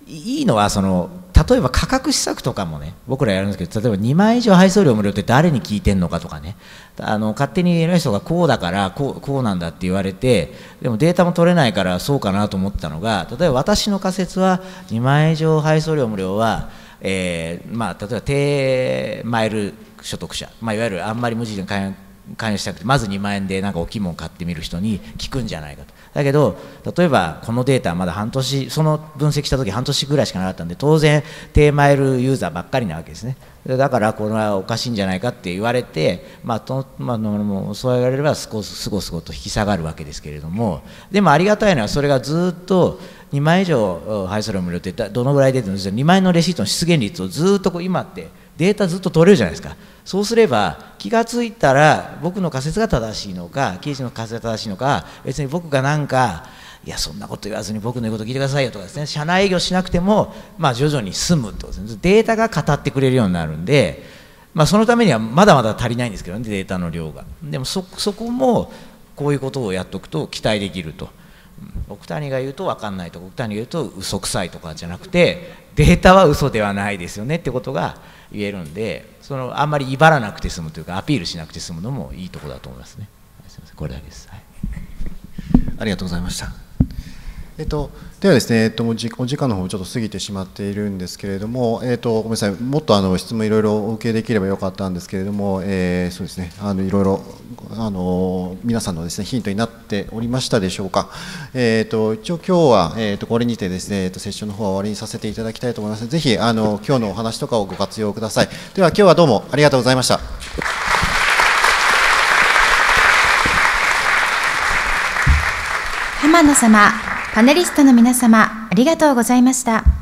いいのは例えば価格施策とかもね、僕らやるんですけど、例えば2万円以上配送料無料って誰に聞いてんのかとかね、勝手に偉い人がこうだからこうなんだって言われて、でもデータも取れないからそうかなと思ったのが、例えば私の仮説は2万円以上配送料無料は、例えば低マイル所得者、いわゆるあんまり無事に関与したくて、まず2万円でなんか大きいものを買ってみる人に効くんじゃないかと。だけど例えばこのデータはまだ半年、その分析した時半年ぐらいしかなかったんで、当然低マイルユーザーばっかりなわけですね。だからこれはおかしいんじゃないかって言われて、そう言われればすごと引き下がるわけですけれども、でもありがたいのはそれがずっと2万円以上配送料無料ってどのぐらい出てるんですか。2万円のレシートの出現率をずっと今ってデータずっと取れるじゃないですか。そうすれば気がついたら僕の仮説が正しいのか、記事の仮説が正しいのか、別に僕がなんかいやそんなこと言わずに僕の言うこと聞いてくださいよとかですね、社内営業しなくても徐々に済むってことですね。データが語ってくれるようになるんで、そのためにはまだまだ足りないんですけどね、データの量が。でもそこもこういうことをやっておくと期待できると。奥谷が言うと分かんないとか、奥谷が言うと嘘くさいとかじゃなくて、データは嘘ではないですよねってことが言えるんで、あんまり威張らなくて済むというかアピールしなくて済むのもいいところだと思いますね。すみません、これだけです。はい、 ありがとうございました。ではですね、お時間の方ちょっと過ぎてしまっているんですけれども、ごめんなさい、もっと質問いろいろお受けできればよかったんですけれども、そうですね、いろいろ皆さんのですねヒントになっておりましたでしょうか。一応今日はこれにてですね、セッションの方は終わりにさせていただきたいと思います。ぜひ今日のお話とかをご活用ください。では今日はどうもありがとうございました。 浜野様、パネリストの皆様、ありがとうございました。